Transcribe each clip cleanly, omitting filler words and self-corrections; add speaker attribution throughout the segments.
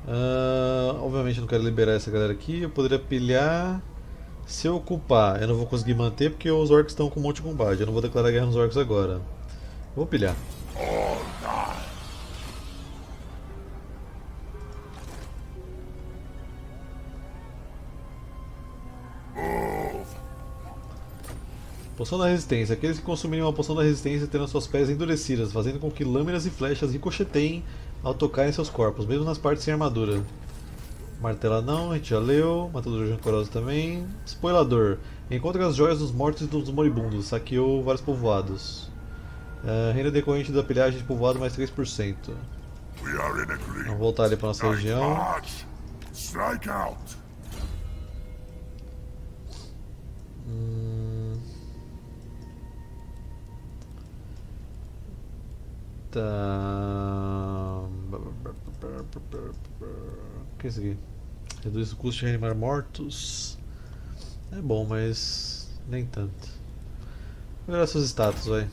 Speaker 1: Obviamente eu não quero liberar essa galera aqui. Eu poderia pilhar. Se eu ocupar, eu não vou conseguir manter porque os orcs estão com um monte de combate. Eu não vou declarar guerra nos orcs agora. Vou pilhar. Poção da resistência. Aqueles que consumirem uma poção da resistência terão suas peles endurecidas, fazendo com que lâminas e flechas ricocheteiem ao tocar em seus corpos, mesmo nas partes sem armadura. Martela não, a gente já leu. Matador rancoroso também. Spoilador. Encontra as joias dos mortos e dos moribundos. Saqueou vários povoados. Renda decorrente da pilhagem de povoado mais 3%. Vamos voltar ali para nossa região. Tá. O que é isso aqui? Reduz o custo de reanimar mortos. É bom, mas nem tanto. Vou melhorar seus status, vai.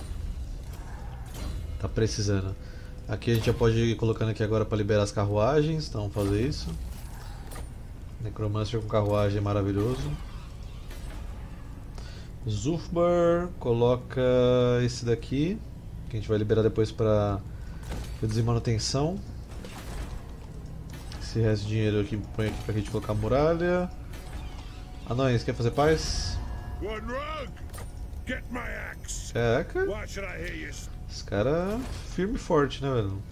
Speaker 1: Tá precisando. Aqui a gente já pode ir colocando aqui agora para liberar as carruagens, então vamos fazer isso. Necromancer com carruagem é maravilhoso. Zulfbar, coloca esse daqui, que a gente vai liberar depois para reduzir manutenção. Esse resto de dinheiro aqui põe aqui pra gente colocar muralha. Anões, quer fazer paz? Caraca, esse cara é firme e forte, né, velho?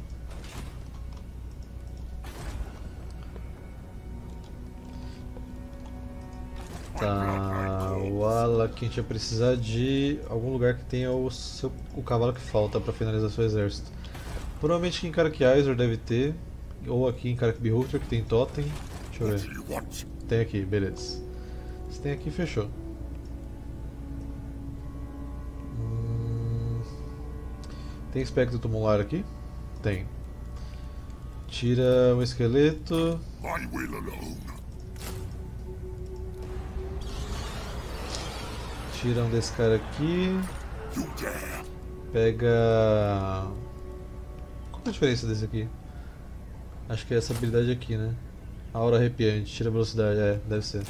Speaker 1: Tá, o Ala que a gente vai precisar de algum lugar que tenha o cavalo que falta pra finalizar seu exército. Provavelmente aqui em Karak-Aizor deve ter, ou aqui em Karak-Bihulter que tem totem. Deixa eu ver. Tem aqui, beleza. Se tem aqui, fechou. Tem espectro tumular aqui? Tem. Tira um esqueleto. Tira um desse cara aqui. Pega. Qual é a diferença desse aqui? Acho que é essa habilidade aqui, né? Aura arrepiante, tira a velocidade, deve ser.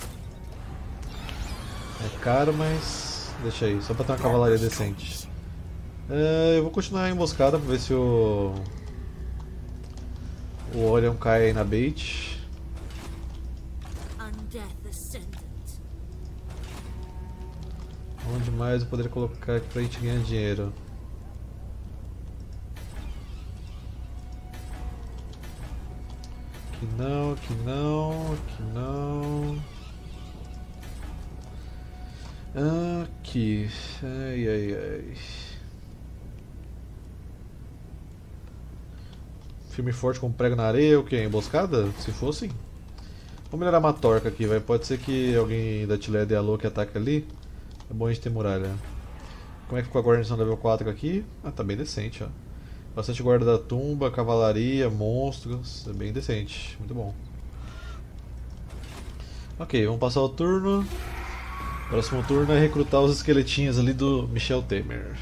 Speaker 1: É caro, mas deixa aí, só pra ter uma cavalaria decente. Eu vou continuar a emboscada pra ver se o Orion cai aí na bait. Onde mais eu poderia colocar aqui pra gente ganhar dinheiro? Aqui não, aqui não, aqui não. Aqui. Ai, ai, ai. Firme e forte com prego na areia, o que? Emboscada? Se for, sim. Vamos melhorar uma torca aqui, vai. Pode ser que alguém da Tilé dê alô que ataque ali. É bom a gente ter muralha. Como é que ficou a guarnição level 4 aqui? Ah, tá bem decente, ó. Bastante guarda da tumba, cavalaria, monstros. É bem decente, muito bom. Ok, vamos passar o turno. Próximo turno é recrutar os esqueletinhos ali do Michel Temer.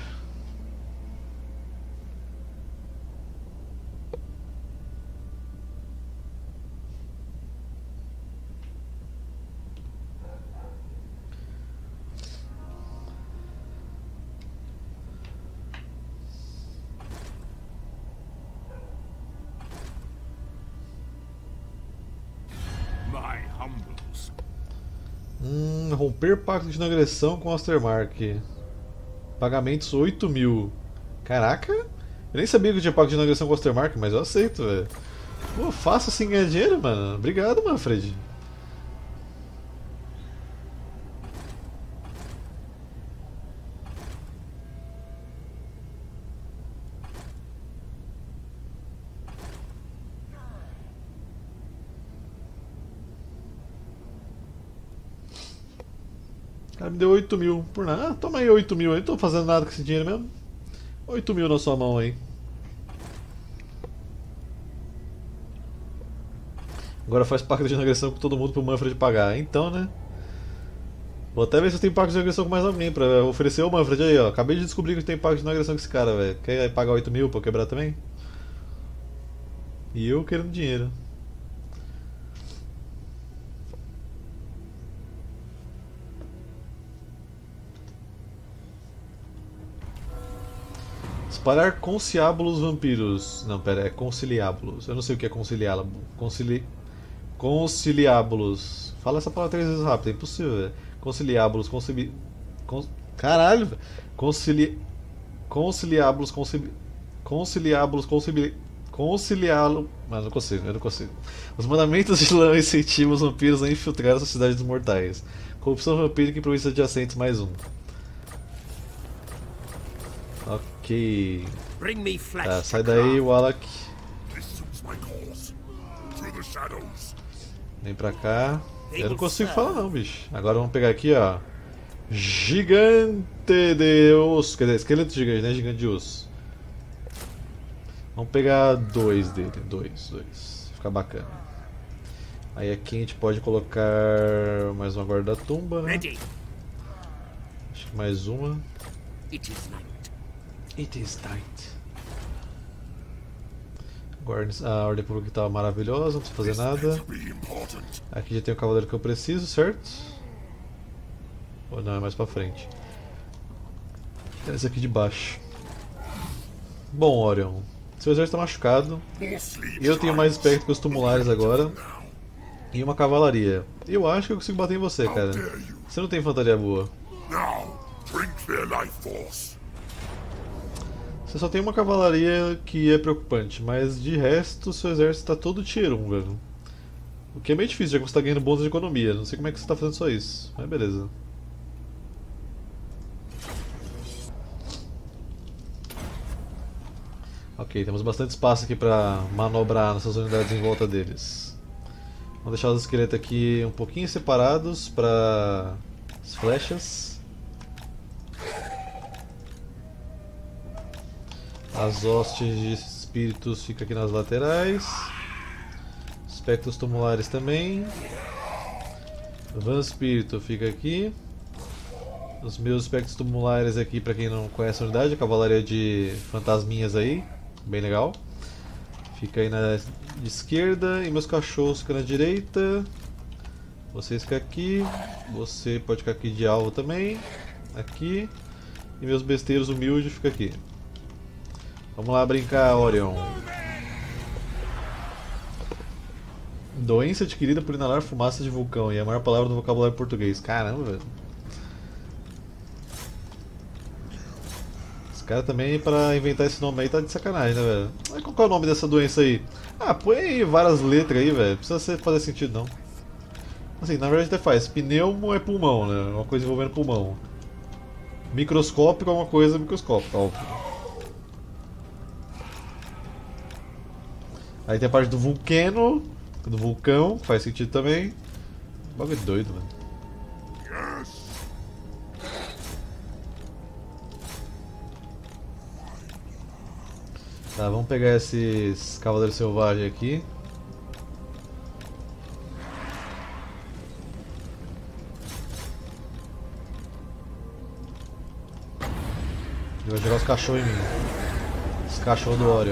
Speaker 1: Romper pacto de não agressão com Ostermark. Pagamentos 8.000. Caraca, eu nem sabia que eu tinha pacto de não agressão com Ostermark, mas eu aceito, velho. Pô, fácil assim ganhar dinheiro, mano. Obrigado, Manfred. O cara me deu 8.000 por nada. Ah, toma aí 8.000, eu não tô fazendo nada com esse dinheiro mesmo. 8.000 na sua mão aí. Agora faz pacto de não agressão com todo mundo pro Manfred pagar. Então, né? Vou até ver se eu tenho pacto de agressão com mais alguém pra oferecer o Manfred aí, ó. Acabei de descobrir que tem pacto de não agressão com esse cara, velho. Quer pagar 8.000 pra eu quebrar também? E eu querendo dinheiro. Espalhar conciliábulos vampiros. Não, pera, é conciliábulos. Eu não sei o que é conciliábulo. Conciliábulos. Fala essa palavra 3 vezes rápido, é impossível, velho. Conciliábulos, caralho, velho. Conciliábulos, conciliábulos, conciliá-lo. Mas não consigo, eu não consigo. Os mandamentos de Lã incentivam os vampiros a infiltrar a sociedade dos mortais. Corrupção vampírica em províncias adjacentes, mais um. Ok. Tá, sai daí, Wallach. Vem pra cá. Eu não consigo falar não, bicho. Agora vamos pegar aqui, ó. Gigante de osso. Quer dizer, esqueleto gigante, né? Gigante de osso. Vamos pegar 2 dele. 2. Fica bacana. Aí aqui a gente pode colocar mais uma guarda-tumba, né? Acho que mais uma. It is night. A ordem pública estava maravilhosa, não precisa fazer nada. Aqui já tem o cavaleiro que eu preciso, certo? Ou não, é mais pra frente. Esse aqui de baixo. Bom, Orion, seu exército está machucado. Eu tenho mais espectro que os tumulares agora. E uma cavalaria. Eu acho que eu consigo bater em você, cara. Você não tem infantaria boa. Você só tem uma cavalaria que é preocupante, mas de resto seu exército está todo tier 1, velho. O que é meio difícil, já que você está ganhando bônus de economia. Não sei como é que você está fazendo só isso, mas beleza. Ok, temos bastante espaço aqui para manobrar nossas unidades em volta deles. Vamos deixar os esqueletos aqui um pouquinho separados para as flechas. As hostes de espíritos ficam aqui nas laterais. Espectros tumulares também. Van Espírito fica aqui. Os meus espectros tumulares aqui, para quem não conhece a unidade, a cavalaria de fantasminhas aí. Bem legal. Fica aí na esquerda. E meus cachorros ficam na direita. Vocês ficam aqui. Você pode ficar aqui de alvo também. Aqui. E meus besteiros humildes ficam aqui. Vamos lá brincar, Orion. Doença adquirida por inalar fumaça de vulcão. E a maior palavra do vocabulário português. Caramba, velho. Esse cara também, pra inventar esse nome aí, tá de sacanagem, né, velho? Mas qual que é o nome dessa doença aí? Ah, põe aí várias letras aí, velho. Não precisa fazer sentido, não. Assim, na verdade até faz. Pneumo é pulmão, né? Uma coisa envolvendo pulmão. Microscópico é uma coisa microscópica, óbvio. Aí tem a parte do vulcano, do vulcão, que faz sentido também. Bagulho doido, mano. Tá, vamos pegar esses cavaleiros selvagens aqui. Eu vou jogar os cachorros em mim. Os cachorros do Orion.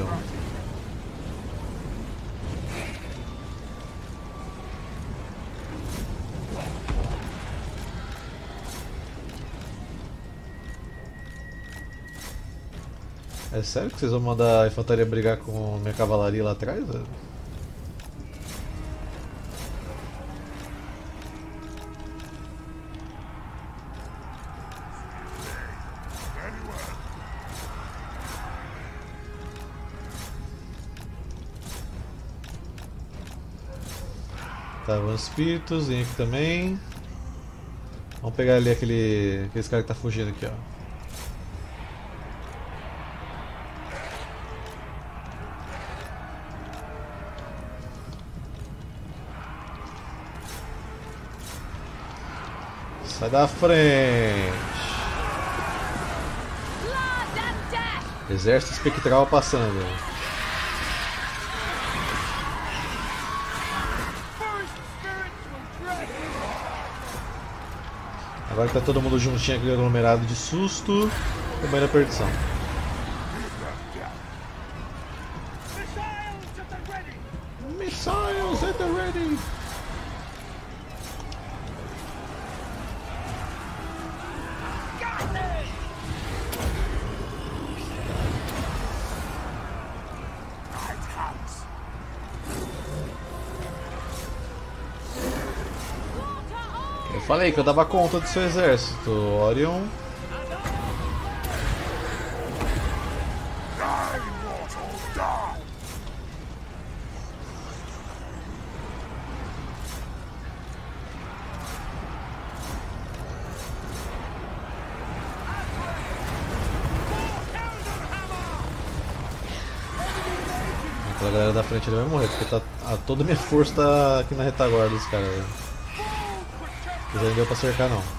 Speaker 1: É sério que vocês vão mandar a infantaria brigar com minha cavalaria lá atrás, velho? Tá, vamos espíritos, vem aqui também. Vamos pegar ali aquele cara que tá fugindo aqui, ó. Sai da frente! Exército espectral passando. Agora que tá todo mundo juntinho aqui aglomerado de susto, também na perdição. Missiles at the ready! Eu falei que eu dava conta do seu exército, Orion. Aquela galera da frente ele vai morrer, porque toda a minha força tá aqui na retaguarda dos caras. Mas aí não deu pra cercar não.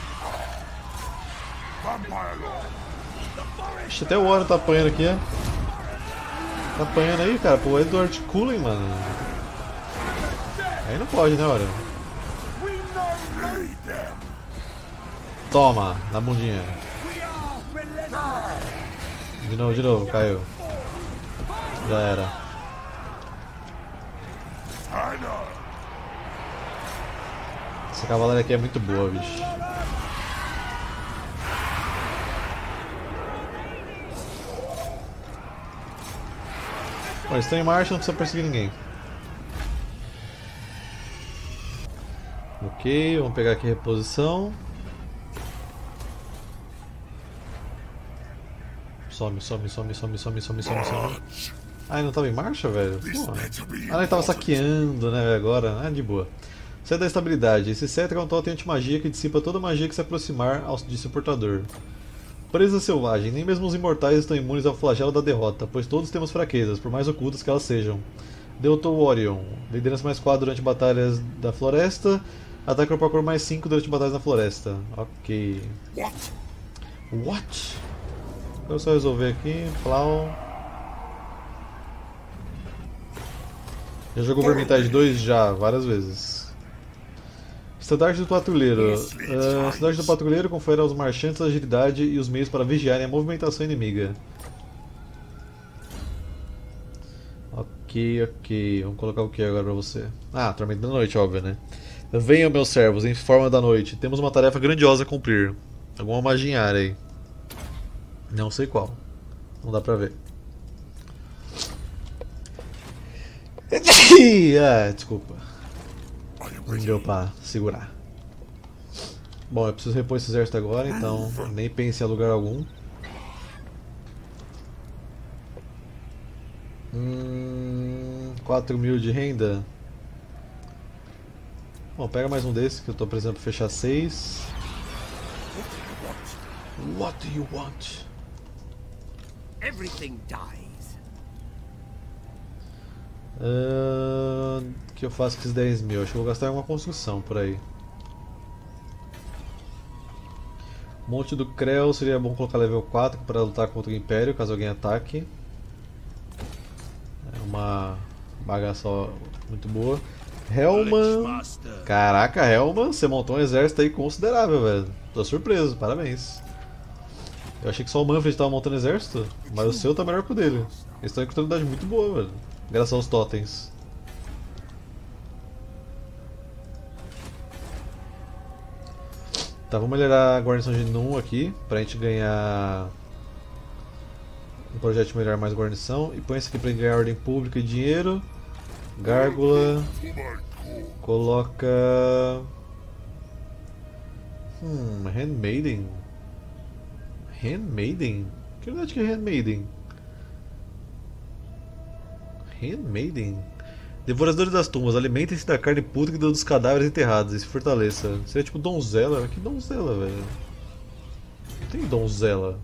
Speaker 1: Ixi, até o Orion tá apanhando aqui, é? Tá apanhando aí, cara, pro Edward Cullen, mano. Aí não pode, né, Orion? Toma, na bundinha. De novo, caiu. Já era. Essa cavalaria aqui é muito boa, bicho. Bom, eles estão em marcha, não precisa perseguir ninguém. Ok, vamos pegar aqui a reposição. Some. Ah, ele não tava em marcha, velho? Ah, ele tava saqueando, né, agora. Ah, de boa. Cetro da estabilidade. Esse cetro é um totem anti-magia que dissipa toda magia que se aproximar de seu portador. Presa selvagem. Nem mesmo os imortais estão imunes ao flagelo da derrota, pois todos temos fraquezas, por mais ocultas que elas sejam. Dr. Orion. Liderança mais 4 durante batalhas da floresta. Ataque corpo a corpo mais 5 durante batalhas na floresta. Ok. What? Vou só resolver aqui. Plau. Já jogou Vermintide 2? Já, várias vezes. Estandarte do Patrulheiro. Estandarte do Patrulheiro confere aos marchantes a agilidade e os meios para vigiarem a movimentação inimiga. Ok. Vamos colocar o que agora pra você? Ah, Tormenta da Noite, óbvio, né? Venham, meus servos, em forma da noite. Temos uma tarefa grandiosa a cumprir. Alguma magia em área aí. Não sei qual. Não dá pra ver. Ah, desculpa. Não deu pra segurar. Bom, eu preciso repor esse exército agora, então nem pense em alugar algum. 4.000 de renda. Bom, pega mais um desse que eu tô precisando pra fechar 6. What do you want?
Speaker 2: Everything dies.
Speaker 1: O que eu faço com esses 10.000? Acho que eu vou gastar em uma construção por aí. Monte do Krell seria bom colocar level 4 para lutar contra o Império, caso alguém ataque. É uma bagaça muito boa. Hellman. Caraca, Hellman, você montou um exército aí considerável, velho. Tô surpreso, parabéns. Eu achei que só o Manfred estava montando exército, mas o seu tá melhor que o dele. Eles estão em continuidade muito boa, velho. Graças aos totens. Tá, vamos melhorar a guarnição de Num aqui, pra gente ganhar um projeto de melhorar mais guarnição. E põe isso aqui pra gente ganhar ordem pública e dinheiro. Gárgula. Coloca... Handmaiden. Handmaiden? Que verdade que é Handmaiden? Handmaiden? Devoradores das tumbas, alimentem-se da carne pútrida dos cadáveres enterrados e se fortaleça. Seria tipo donzela? Que donzela, velho? Não tem donzela.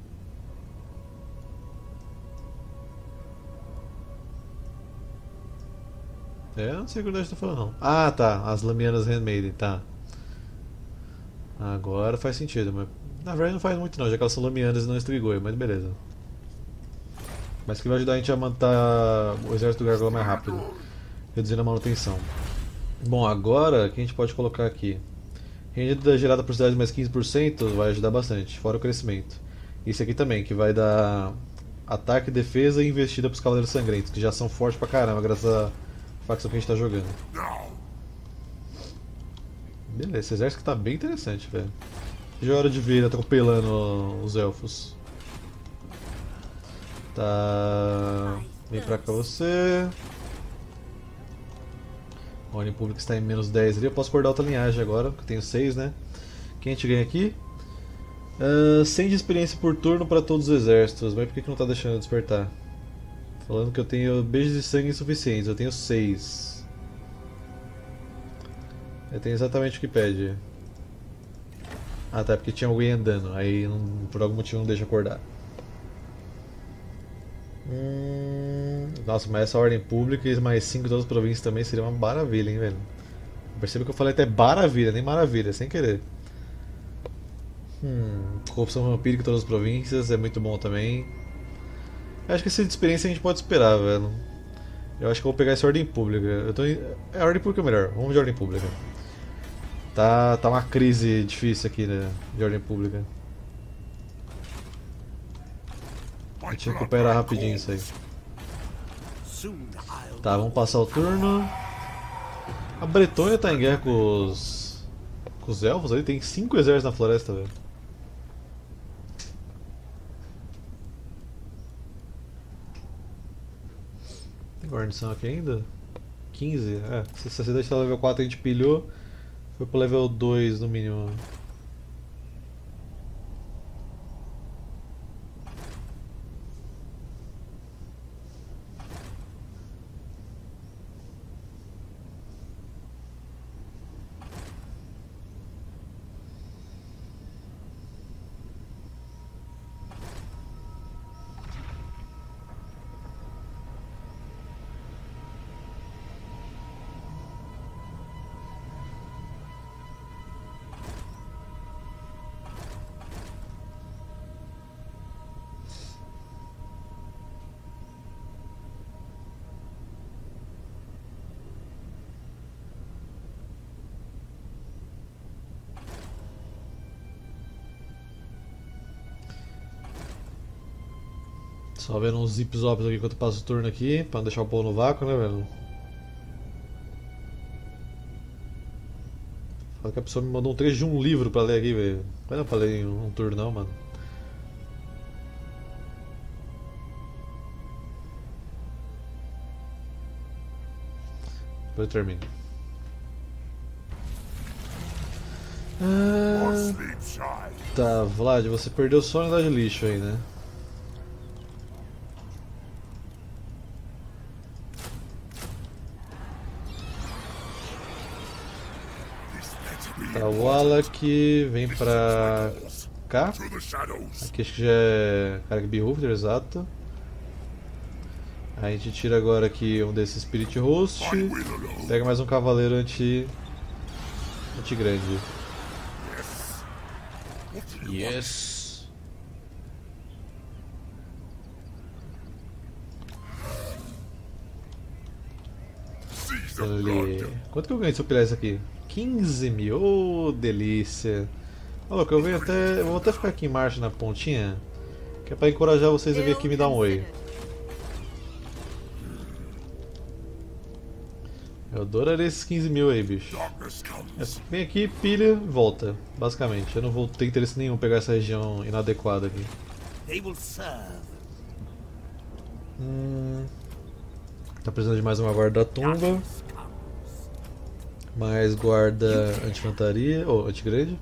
Speaker 1: Não sei o que o Dash tá falando não. Ah, tá. As lamianas Handmaiden, tá. Agora faz sentido, mas na verdade não faz muito não, já que elas são lamianas e não estrigoi, mas beleza. Mas que vai ajudar a gente a manter o exército do Gárgula mais rápido, reduzindo a manutenção. Bom, agora o que a gente pode colocar aqui? Renda gerada por cidades mais 15% vai ajudar bastante, fora o crescimento. Isso aqui também, que vai dar ataque, defesa e investida para os Cavaleiros Sangrentos, que já são fortes pra caramba, graças facção que a gente tá jogando. Beleza, esse exército tá bem interessante, velho. Já é hora de ver ele atropelando os elfos. Tá. Vem pra cá você. A Ordem Pública está em menos 10 ali. Eu posso acordar outra linhagem agora, porque eu tenho 6, né? Quem a gente ganha aqui? 100 de experiência por turno para todos os exércitos. Mas por que não tá deixando eu despertar? Falando que eu tenho beijos de sangue insuficientes. Eu tenho 6. Eu tenho exatamente o que pede. Ah tá, porque tinha alguém andando. Aí por algum motivo não deixa acordar. Nossa, mas essa ordem pública e mais 5 de outras províncias também seria uma maravilha, hein, velho. Perceba que eu falei até maravilha, nem maravilha, sem querer. Corrupção vampírica em todas as províncias é muito bom também. Eu acho que essa experiência a gente pode esperar, velho. Eu acho que eu vou pegar essa ordem pública. A ordem pública é melhor, vamos de ordem pública. Tá uma crise difícil aqui, né, de ordem pública. A gente recupera rapidinho isso aí. Tá, vamos passar o turno. A Bretônia tá em guerra com os elfos ali, tem 5 exércitos na floresta, velho. Tem guarnição aqui ainda? 15? É, se a cidade tá level 4 a gente pilhou, foi pro level 2 no mínimo. Só vendo uns zip-zops aqui enquanto eu passo o turno aqui, pra não deixar o povo no vácuo, né, velho? Fala que a pessoa me mandou um trecho de um livro pra ler aqui, velho. Não é pra ler em um turno não, mano. Depois eu termino. Tá, Vlad, você perdeu só a unidade de lixo aí, né? Tá, o Wallach vem pra cá. Aqui acho que já é Carag Beholder, exato. Aí a gente tira agora aqui um desses Spirit Host. Pega mais um cavaleiro anti-grande. Yes! Ali. Quanto que eu ganhei se eu pilhar isso aqui? 15 mil, oh, delícia! Olha, eu vou até ficar aqui em marcha na pontinha, que é pra encorajar vocês a vir aqui me dar um oi. Eu adoraria esses 15 mil aí, bicho. Vem aqui, pilha e volta, basicamente. Eu não vou ter interesse nenhum em pegar essa região inadequada aqui. Tá precisando de mais uma guarda da tumba. Mais guarda anti-infantaria, ou anti-grade.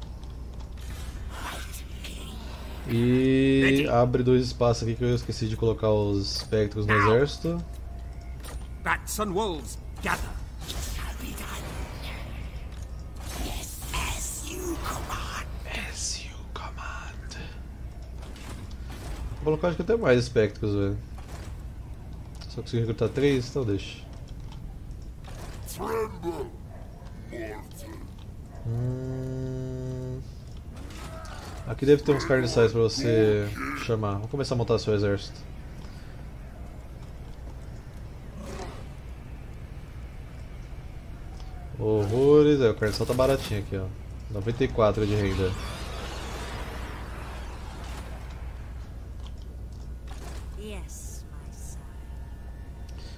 Speaker 1: E abre 2 espaços aqui que eu esqueci de colocar os espectros no exército.
Speaker 2: Bats and wolves, gather.
Speaker 1: As you command. Vou colocar acho que até mais espectros, velho. Só consegui recrutar 3, então deixa. Aqui deve ter uns carniçais pra você chamar. Vamos começar a montar seu exército. Horrores, o carniçal tá baratinho aqui, ó. 94 de renda.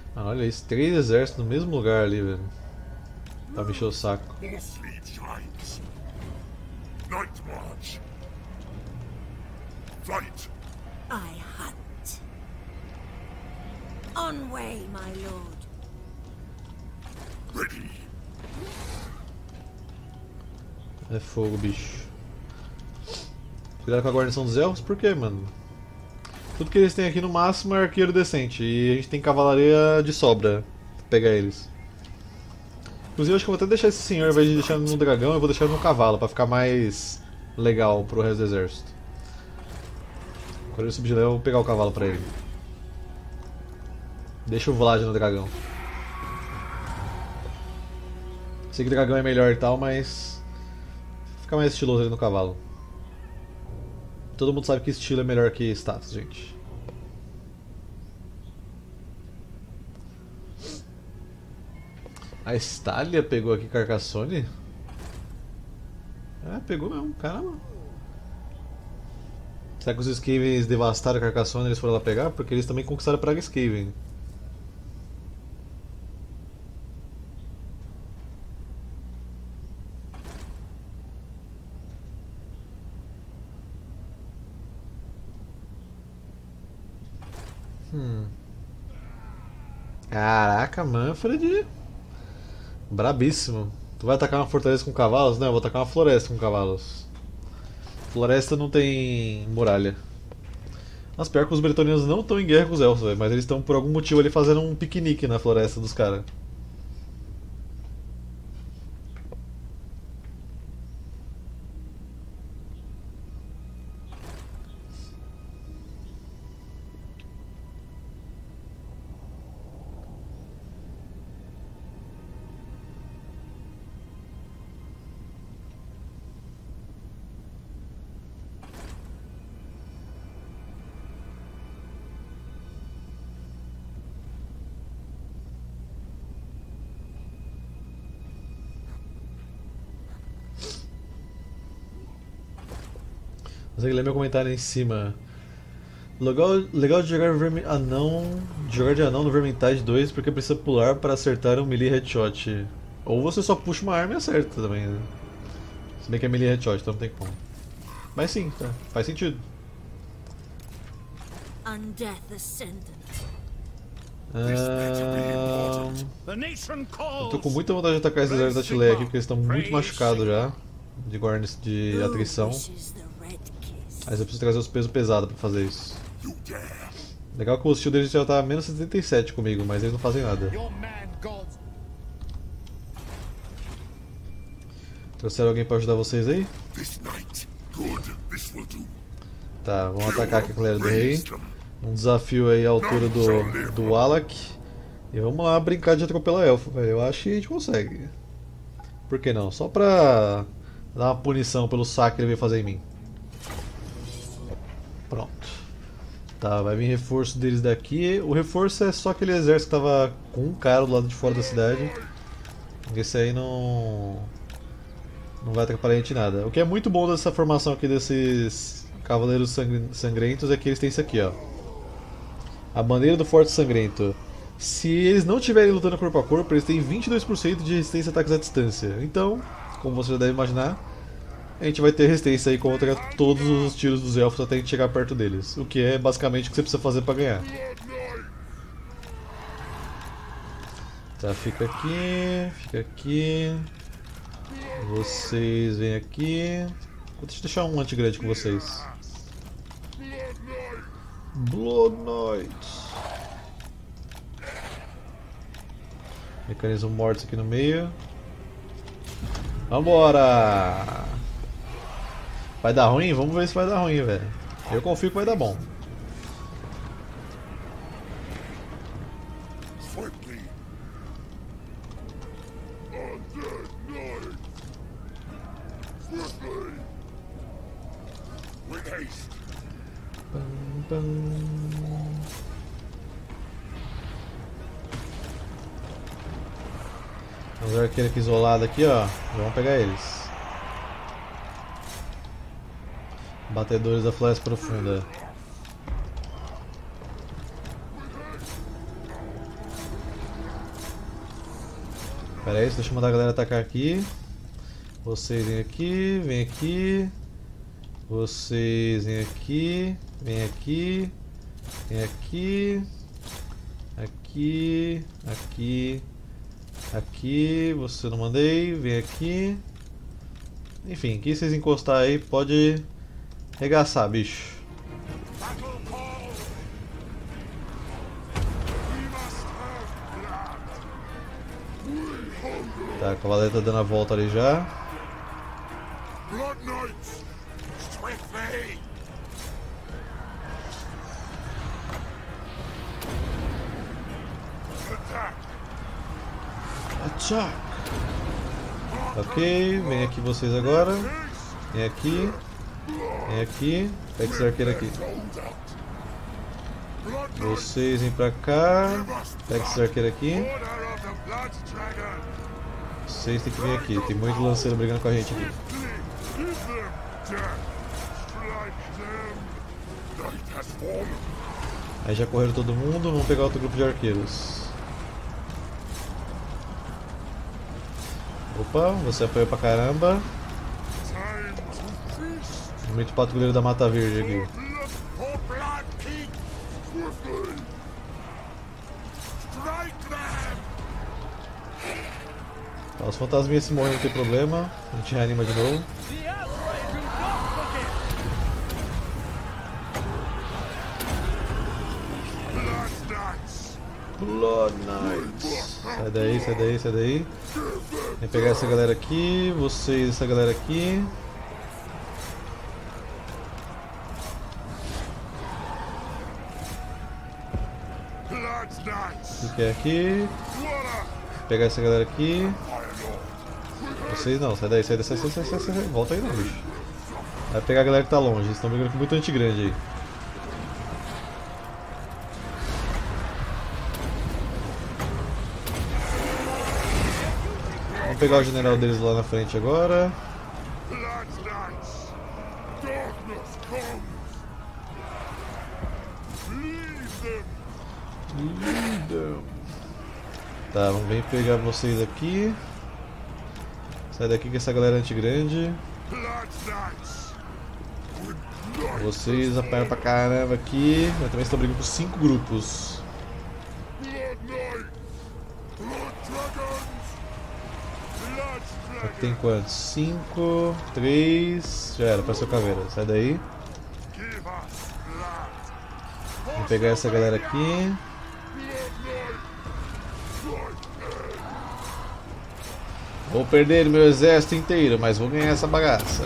Speaker 1: Ah, olha isso, 3 exércitos no mesmo lugar ali, velho. Pra me encher o saco.
Speaker 3: More fleet lines. Night march. Fight.
Speaker 4: I hunt. On way, my lord.
Speaker 3: Ready.
Speaker 1: É fogo, bicho. Cuidado com a guarnição dos elfos, por quê, mano? Tudo que eles têm aqui no máximo é arqueiro decente. E a gente tem cavalaria de sobra pra pegar eles. Inclusive, eu acho que eu vou até deixar esse senhor, ao invés de deixar no dragão, eu vou deixar no cavalo, pra ficar mais legal pro resto do exército. Quando ele subir de level, eu vou pegar o cavalo pra ele. Deixa o Vlad no dragão. Sei que o dragão é melhor e tal, mas fica mais estiloso ali no cavalo. Todo mundo sabe que estilo é melhor que status, gente. A Stallia pegou aqui Carcassonne? É, pegou mesmo, caramba. Será que os Skavens devastaram Carcassonne e eles foram lá pegar? Porque eles também conquistaram Praga Skaven. Caraca, Manfred. Brabíssimo. Tu vai atacar uma fortaleza com cavalos? Não, eu vou atacar uma floresta com cavalos. Floresta não tem muralha. Mas pior que os bretonianos não estão em guerra com os elfos, véio, mas eles estão por algum motivo ali fazendo um piquenique na floresta dos caras. Consegue ler meu comentário aí em cima. Legal de jogar de anão no Vermintide 2 porque precisa pular para acertar um melee headshot. Ou você só puxa uma arma e acerta também, né? Se bem que é melee headshot, então não tem como. Mas sim, tá. Faz sentido.
Speaker 4: Undeath Ascendant.
Speaker 2: The nation
Speaker 1: Eu
Speaker 2: calls.
Speaker 1: tô com muita vontade de atacar esses exércitos da Tileia aqui porque eles estão muito machucados já. De atrição.
Speaker 4: Wishes the red kiss.
Speaker 1: Mas eu preciso trazer os pesos pesados pra fazer isso.
Speaker 3: You dare.
Speaker 1: Legal que o estilo deles já tá menos 77 comigo, mas eles não fazem nada.
Speaker 2: Your man gods.
Speaker 1: Trouxeram alguém pra ajudar vocês aí?
Speaker 3: This night. Good. This will do.
Speaker 1: Tá, vamos atacar aqui a galera do rei.
Speaker 3: Raise them.
Speaker 1: Um desafio aí à altura do Wallach. E vamos lá brincar de atropelar elfo, velho. Eu acho que a gente consegue. Por que não? Só pra dar uma punição pelo saque que ele veio fazer em mim. Pronto. Tá, vai vir reforço deles daqui. O reforço é só aquele exército que tava com um cara do lado de fora da cidade. Esse aí não vai atrapalhar a gente nada. O que é muito bom dessa formação aqui desses cavaleiros sangrentos é que eles têm isso aqui, ó. A bandeira do Forte Sangrento. Se eles não estiverem lutando corpo a corpo, eles têm 22% de resistência a ataques à distância. Então, como você já deve imaginar, a gente vai ter resistência aí contra todos os tiros dos elfos até a gente chegar perto deles. O que é basicamente o que você precisa fazer para ganhar. Tá, fica aqui. Vocês vêm aqui. Deixa eu deixar um antigrade com vocês. Blood Knight. Mecanismo mortos aqui no meio. Vambora! Vai dar ruim? Vamos ver se vai dar ruim, velho. Eu confio que vai dar bom.
Speaker 3: Swiftly. Undead night. Swiftly. With haste.
Speaker 1: Pam, pam. Os arqueiros aqui isolados aqui, ó. Vamos pegar eles. Batedores da Floresta Profunda. Pera aí, deixa eu mandar a galera atacar aqui. Vocês vêm aqui, vem aqui. Vocês vêm aqui, vem aqui. Vem aqui. Aqui, aqui. Aqui, você não mandei, vem aqui. Enfim, aqui vocês encostar aí, pode regaçar, bicho.
Speaker 3: Battle call! We must have blood!
Speaker 1: Tá, a cavaleira tá dando a volta ali já.
Speaker 3: Blood Knights! Swiftly! Attack!
Speaker 1: Attack! Ok, vem aqui vocês agora. Vem aqui. Vem aqui. Pega esse arqueiro aqui.
Speaker 3: Blood Knights!
Speaker 1: Vocês vêm pra cá. Pega esse arqueiro aqui.
Speaker 3: Order of the Blood Dragon!
Speaker 1: Vocês têm que vir aqui. Tem muito lanceiro brigando com a gente aqui.
Speaker 3: Give them death! Strike them! Night has fallen!
Speaker 1: Aí já correram todo mundo. Vamos pegar outro grupo de arqueiros. Opa, você apoiou pra caramba.
Speaker 3: Time to feast!
Speaker 1: Muito patrulheiro da Mata Verde aqui.
Speaker 3: Blood for Blood King! Swiftly! Strike them!
Speaker 1: Tá, os fantasminhas se morrem, não tem problema. A gente reanima de novo.
Speaker 2: The outrage will not forget.
Speaker 3: Blood Knights!
Speaker 1: Blood Knights. Sai daí, sai daí, sai daí. Vem pegar essa galera aqui, vocês, essa galera aqui.
Speaker 3: Blood Knights!
Speaker 1: O que é aqui?
Speaker 3: Water!
Speaker 1: Pegar essa galera aqui. Vocês não, sai daí, sai daí, sai, sai, sai, sai, sai. Volta aí não, bicho. Vai pegar a galera que tá longe, eles estão brigando com muito antigrande aí. Vamos pegar o general deles lá na frente agora.
Speaker 3: Blood Knights! Darkness comes! Leave them!
Speaker 1: Tá, vamos bem pegar vocês aqui. Sai daqui com essa galera antigrande.
Speaker 3: Blood Knights!
Speaker 1: Vocês apanham pra caramba aqui. Mas também estão brigando com 5 grupos.
Speaker 3: Blood Knight! Blood Dragons! Blood
Speaker 1: Aqui
Speaker 3: Dragon!
Speaker 1: tem quantos? 5, 3. Já era, apareceu caveira. Sai daí.
Speaker 3: Give us blood!
Speaker 1: Vamos pegar essa galera aqui.
Speaker 3: Blood Knight! Strike them!
Speaker 1: Vou perder meu exército inteiro, mas vou ganhar essa bagaça.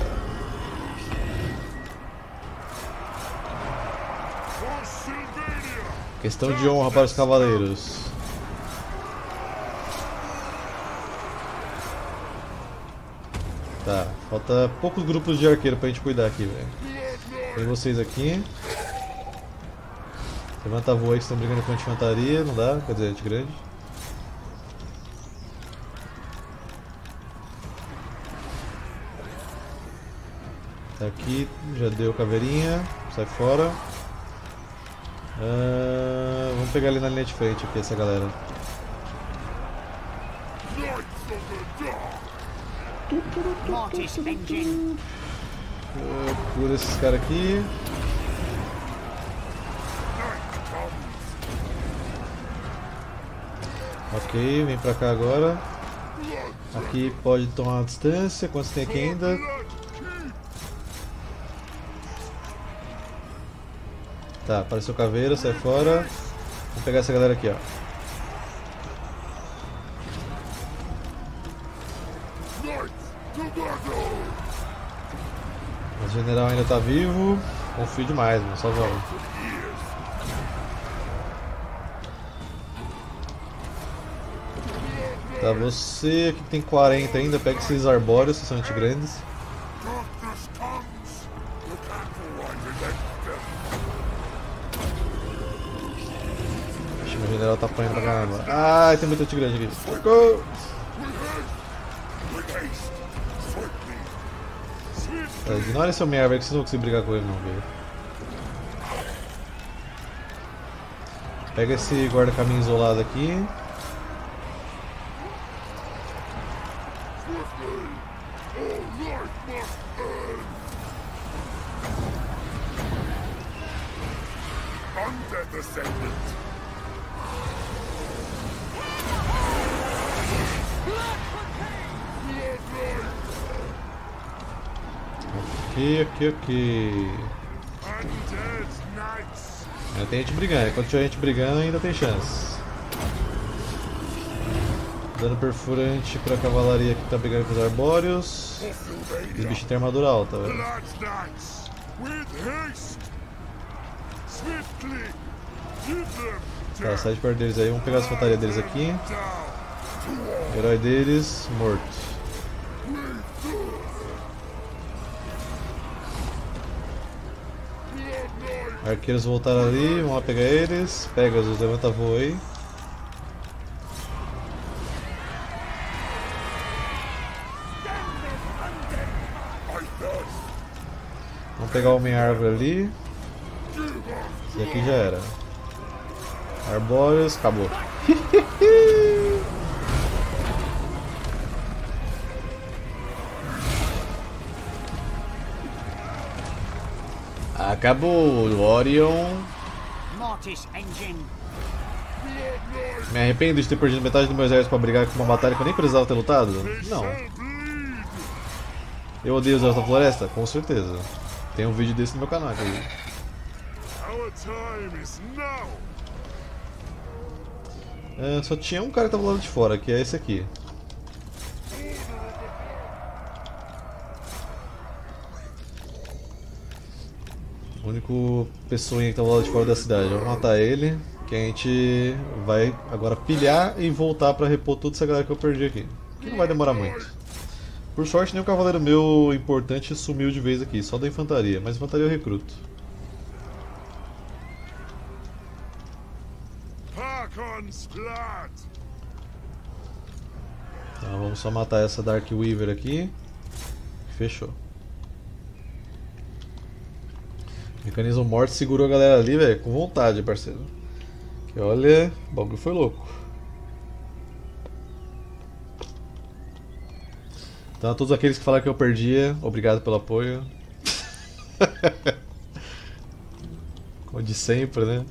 Speaker 3: For Sylvania!
Speaker 1: Questão de honra para os cavaleiros. Tá, falta poucos grupos de arqueiro pra gente cuidar aqui, velho. Tem vocês aqui. Levanta voo aí que estão brigando com a infantaria, não dá, quer dizer, gente grande. Tá aqui, já deu caveirinha, sai fora. Vamos pegar ali na linha de frente aqui, essa galera.
Speaker 3: Knights of the Dark!
Speaker 2: Mortis engine.
Speaker 1: Cura esses caras aqui.
Speaker 3: Night comes!
Speaker 1: Ok, vem pra cá agora. Aqui pode tomar uma distância, quantos tem aqui ainda?
Speaker 3: Blood King!
Speaker 1: Tá, apareceu caveira, sai fora. Vamos pegar essa galera aqui, ó.
Speaker 3: Knights to battle!
Speaker 1: O general ainda tá vivo. Confio demais, mano. Só vamos. Tá, você aqui que tem 40 ainda, pega esses arbóreos que são antigrandes.
Speaker 3: Darkness comes! Look out for one relentless!
Speaker 1: Ixi, meu general tá apanhando pra caramba. Ai, tem muito antigrande aqui. Socorro!
Speaker 3: With haste! Swiftly! Swiftly!
Speaker 1: Tá, ignora esse merda, velho, que vocês não vão conseguir brigar com ele não, velho. Pega esse guarda-caminho isolado aqui.
Speaker 3: Undead Ascendant.
Speaker 1: Ok.
Speaker 3: Undead Knights.
Speaker 1: Ainda tem gente brigando. Enquanto tiver gente brigando, ainda tem chance. Dano perfurante pra cavalaria que tá brigando com os arbóreos. Esse bicho tem armadura alta, velho.
Speaker 3: Blood Knights. With haste. Swiftly. Give them
Speaker 1: Tá, sai de perto deles aí. Vamos pegar as fantasias deles aqui. O herói deles, morto. Arqueiros voltaram ali, vamos lá pegar eles. Pegasus, levanta voo aí. Vamos pegar o Homem-Árvore ali. Esse aqui já era. Arbóreos, acabou. Acabou, o Orion.
Speaker 2: Mortis engine.
Speaker 1: Me arrependo de ter perdido metade do meu exército pra brigar com uma batalha que eu nem precisava ter lutado? Não.
Speaker 3: bleed.
Speaker 1: Eu odeio os Elfos da Floresta? Com certeza. Tem um vídeo desse no meu canal aqui.
Speaker 3: Our time is now.
Speaker 1: Só tinha um cara que tava lá de fora, que é esse aqui. O único pessoinha que tava lá de fora da cidade. Vamos matar ele, que a gente vai agora pilhar e voltar pra repor toda essa galera que eu perdi aqui. Que não vai demorar muito. Por sorte, nem o cavaleiro meu importante sumiu de vez aqui, só da infantaria. Mas infantaria eu recruto.
Speaker 3: Harkon's blood.
Speaker 1: Então vamos só matar essa Dark Weaver aqui. Fechou. Mecanismo morto segurou a galera ali, velho, com vontade, parceiro. Que olha, o bagulho foi louco. Então a todos aqueles que falaram que eu perdia, obrigado pelo apoio. Como de sempre, né?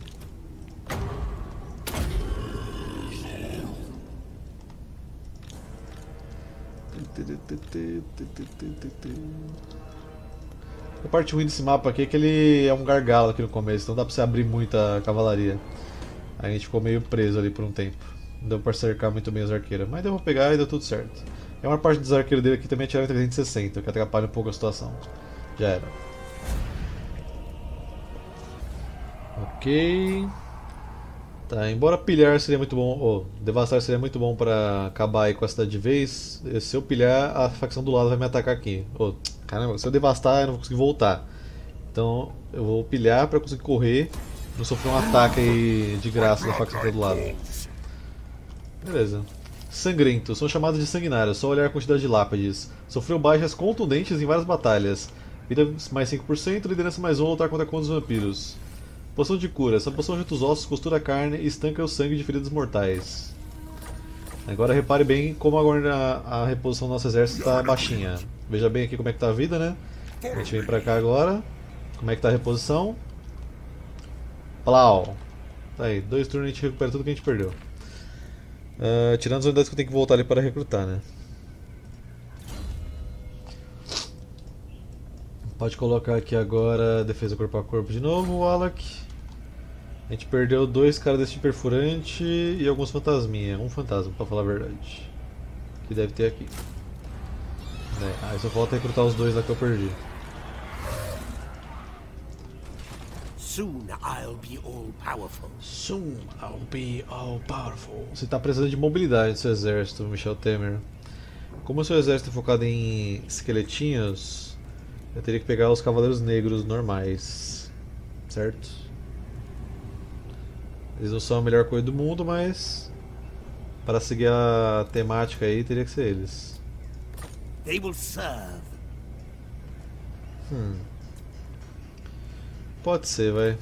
Speaker 1: A parte ruim desse mapa aqui é que ele é um gargalo aqui no começo, então dá pra você abrir muita cavalaria. A gente ficou meio preso ali por um tempo. Não deu pra cercar muito bem os arqueiros, mas deu pra pegar e deu tudo certo. E uma parte dos arqueiros dele aqui também atiraram em 360, o que atrapalha um pouco a situação. Já era. Ok. Tá, embora pilhar seria muito bom, ou devastar seria muito bom pra acabar aí com a cidade de vez, se eu pilhar, a facção do lado vai me atacar aqui. Oh, caramba, se eu devastar eu não vou conseguir voltar. Então eu vou pilhar pra conseguir correr, não sofrer um ataque aí de graça da facção do lado. Beleza. Sangrentos, são chamados de sanguinários, só olhar a quantidade de lápides. Sofreu baixas contundentes em várias batalhas. Vida mais 5%, liderança mais 1, lutar contra contos vampiros. Poção de cura, essa poção junta os ossos, costura a carne e estanca o sangue de feridas mortais. Agora repare bem como agora a reposição do nosso exército está baixinha. Veja bem aqui como é que está a vida, né? A gente vem pra cá agora. Como é que está a reposição? Plau! Tá aí, 2 turnos a gente recupera tudo que a gente perdeu. Tirando as unidades que eu tenho que voltar ali para recrutar, né? Pode colocar aqui agora defesa corpo a corpo de novo, Wallach. A gente perdeu 2 caras desse perfurante e alguns fantasminha. Um fantasma, pra falar a verdade. Que deve ter aqui. Aí só falta recrutar os 2 lá que eu perdi.
Speaker 2: Soon I'll be all powerful.
Speaker 1: Soon I'll be all powerful. Você está precisando de mobilidade no seu exército, Michel Temer. Como o seu exército é focado em esqueletinhos, eu teria que pegar os cavaleiros negros normais, certo? Eles não são a melhor coisa do mundo, mas para seguir a temática aí teria que ser eles.
Speaker 2: They will serve.
Speaker 1: Pode ser, vai.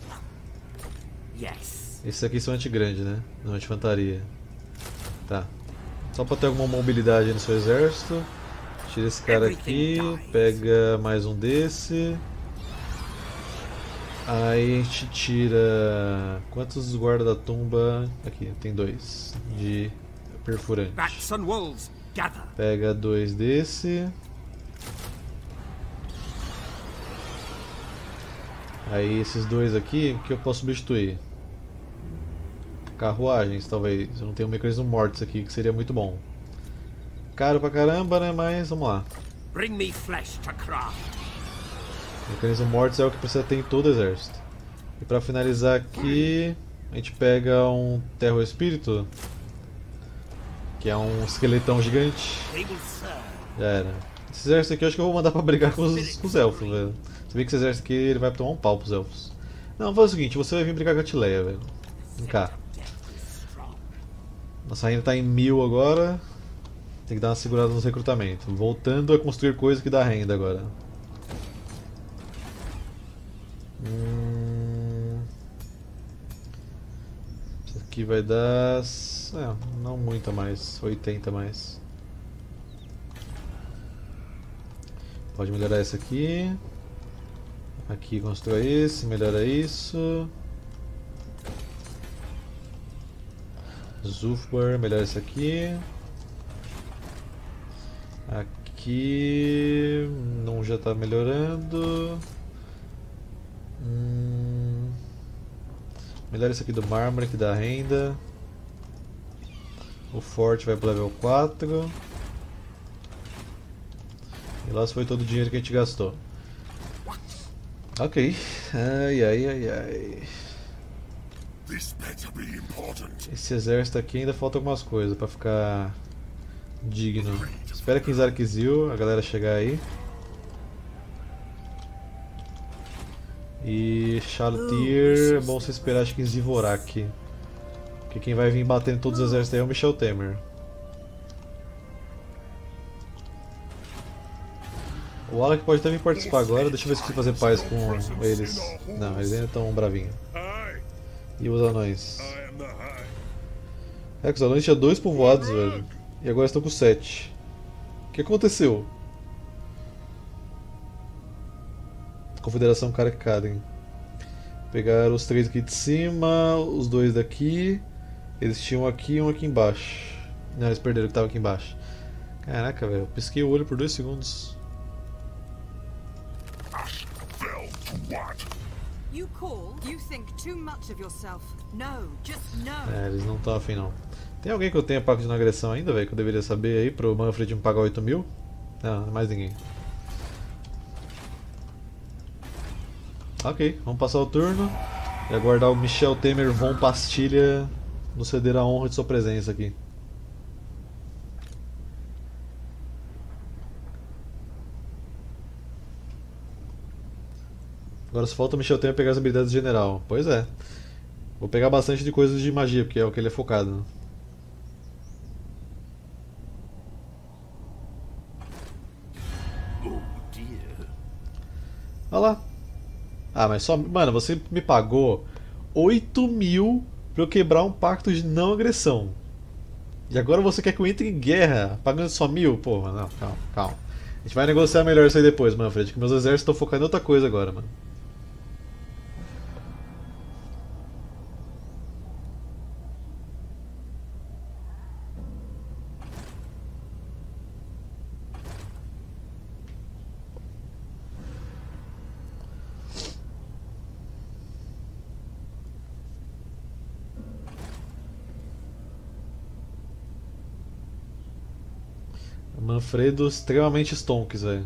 Speaker 2: Yes.
Speaker 1: Esses aqui são anti-grande, né? Não anti-infantaria. Tá. Só para ter alguma mobilidade aí no seu exército. Tira esse cara aqui, pega mais um desse. Aí a gente tira... Quantos guarda da tumba? Aqui, tem 2 de perfurante.
Speaker 2: Bats and wolves, gather.
Speaker 1: Pega 2 desse. Aí esses 2 aqui, o que eu posso substituir? Carruagens, talvez. Eu não tenho um mecanismo mortos aqui, que seria muito bom. Caro pra caramba, né? Mas vamos lá.
Speaker 2: Bring me flesh to craft.
Speaker 1: Mecanismo mortos é o que precisa ter em todo o exército. E pra finalizar aqui, a gente pega um terror espírito, que é um esqueletão gigante.
Speaker 2: They will serve.
Speaker 1: Já era. Esse exército aqui eu acho que eu vou mandar pra brigar com os elfos, velho. Você vê que esse exército aqui ele vai tomar um pau pros elfos. Não, vamos fazer o seguinte, você vai vir brigar com a Tileia, velho. Vem cá. Nossa rainha tá em 1000 agora. Tem que dar uma segurada nos recrutamentos. Voltando a construir coisa que dá renda agora. Isso aqui vai dar... não muito a mais. 80 a mais. Pode melhorar esse aqui. Aqui constrói esse, melhora isso. Zulfbar, melhora esse aqui. Aqui não já está melhorando. Melhora esse aqui do mármore que dá renda. O forte vai para level 4. E lá foi todo o dinheiro que a gente gastou. Ok. Ai, ai, ai, ai.
Speaker 3: This better be important.
Speaker 1: Esse exército aqui ainda falta algumas coisas para ficar digno. Espera que Zarkizil, a galera chegar aí. E Shalatir, é bom você esperar acho que em Zivorak. Porque quem vai vir batendo em todos os exércitos aí é o Michel Temer. O Alec pode até vir participar agora, deixa eu ver se consigo fazer paz com eles. Não, eles ainda estão bravinhos.
Speaker 3: Aye,
Speaker 1: E os anões?
Speaker 3: I am the High.
Speaker 1: É que os anões tinham 2 povoados, velho. E agora estão com 7. O que aconteceu? Confederação Karkaden. Pegaram os 3 aqui de cima, os 2 daqui. Eles tinham aqui e um aqui embaixo. Não, eles perderam o que estava aqui embaixo. Caraca, velho. Eu pisquei o olho por 2 segundos.
Speaker 3: Us fell to what?
Speaker 5: You call, you think too much of yourself. No, just no.
Speaker 1: É, eles não estão afim não. Tem alguém que eu tenha pacto de não agressão ainda, velho? Que eu deveria saber aí pro Manfred me pagar 8.000? Não, mais ninguém. Ok, vamos passar o turno e aguardar o Michel Temer von Pastilha nos ceder a honra de sua presença aqui. Agora só falta o Michel Temer pegar as habilidades de general. Pois é. Vou pegar bastante de coisas de magia, porque é o que ele é focado.
Speaker 2: Oh dear.
Speaker 1: Olha lá. Ah, mas só... Mano, você me pagou 8.000 pra eu quebrar um pacto de não agressão. E agora você quer que eu entre em guerra pagando só 1.000? Porra, não, calma, calma. A gente vai negociar melhor isso aí depois, Manfred, que meus exércitos estão focando em outra coisa agora, mano. Manfredo extremamente stonks, velho.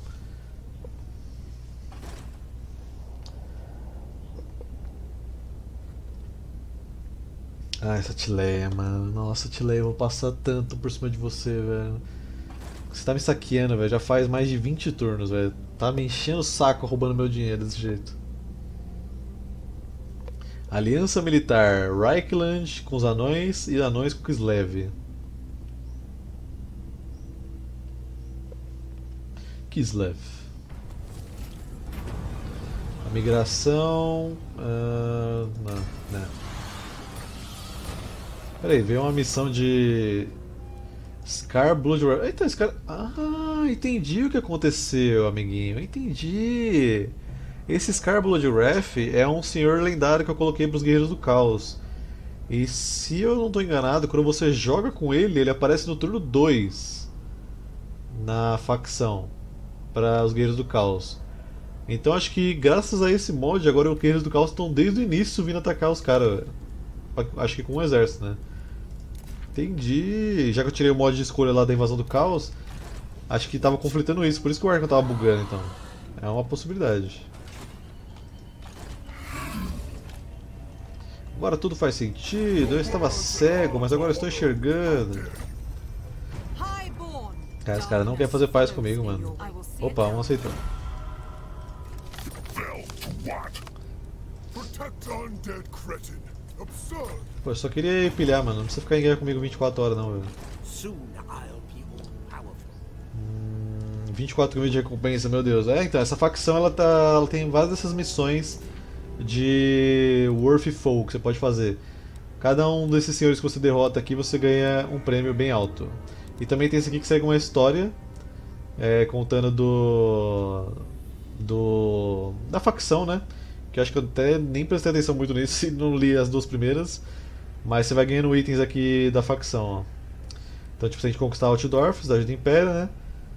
Speaker 1: Ah, essa Tileia, mano. Nossa, Tileia, eu vou passar tanto por cima de você, velho. Você tá me saqueando, velho. Já faz mais de 20 turnos, velho. Tá me enchendo o saco roubando meu dinheiro desse jeito. Aliança Militar Reichland com os anões e anões com Kislev. Kislev. A migração. Não. Peraí, veio uma missão de. Scar Blood. Eita, esse cara. Ah, entendi o que aconteceu, amiguinho. Entendi. Esse Scarblood Wrath é um senhor lendário que eu coloquei para os Guerreiros do Caos. E se eu não estou enganado, quando você joga com ele, ele aparece no turno 2 na facção para os Guerreiros do Caos. Então acho que graças a esse mod, agora os Guerreiros do Caos estão desde o início vindo atacar os caras. Acho que com um exército, né? Entendi. Já que eu tirei o mod de escolha lá da invasão do caos, acho que tava conflitando isso, por isso que o Arkham tava bugando então. É uma possibilidade. Agora tudo faz sentido, eu estava cego, mas agora estou enxergando. Cara, esse cara não quer fazer paz comigo, mano. Opa, um aceitou.
Speaker 3: Fell to what? Protect undead cretin. Absurd.
Speaker 1: Pô, eu só queria pilhar, mano. Não precisa ficar em guerra comigo 24 horas não, velho.
Speaker 2: Soon I'll be all powerful.
Speaker 1: 24 mil de recompensa, meu Deus. É, então, essa facção ela tem várias dessas missões de Worthy Foe que você pode fazer. Cada um desses senhores que você derrota aqui, você ganha um prêmio bem alto. E também tem esse aqui que segue uma história contando da facção, né? Que eu acho que eu até nem prestei atenção muito nisso e não li as duas primeiras. Mas você vai ganhando itens aqui da facção, ó. Então, tipo, se a gente conquistar Altdorf, cidade do Império, né?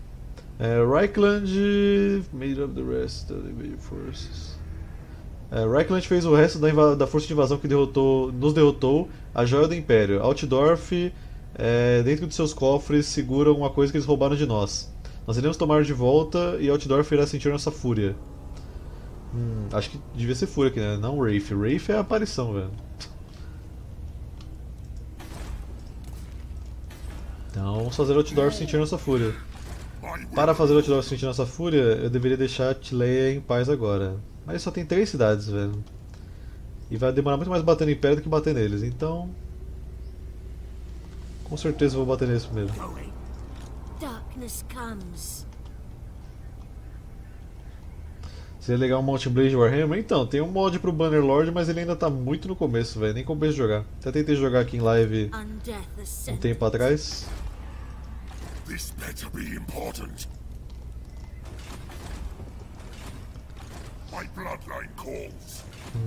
Speaker 1: Reichland made up the rest of the invading forces. Reichland fez o resto da força de invasão que nos derrotou, a joia do Império. Altdorf, dentro de seus cofres, segura alguma coisa que eles roubaram de nós. Nós iremos tomar de volta e Altdorf irá sentir nossa fúria. Acho que devia ser fúria aqui, né? Não Wraith. Wraith é a aparição, velho. Então vamos fazer Altdorf sentir nossa fúria. Para fazer Altdorf sentir nossa fúria, eu deveria deixar a Tileia em paz agora. Mas só tem 3 cidades, velho. E vai demorar muito mais bater no Império do que bater neles, então... Com certeza eu vou bater neles primeiro.
Speaker 4: Darkness comes.
Speaker 1: Seria legal um Mount Blade Warhammer? Então, tem um mod pro Bannerlord, mas ele ainda tá muito no começo, velho. Nem compensa jogar. Até tentei jogar aqui em live um tempo atrás.
Speaker 3: This better be important. My bloodline calls.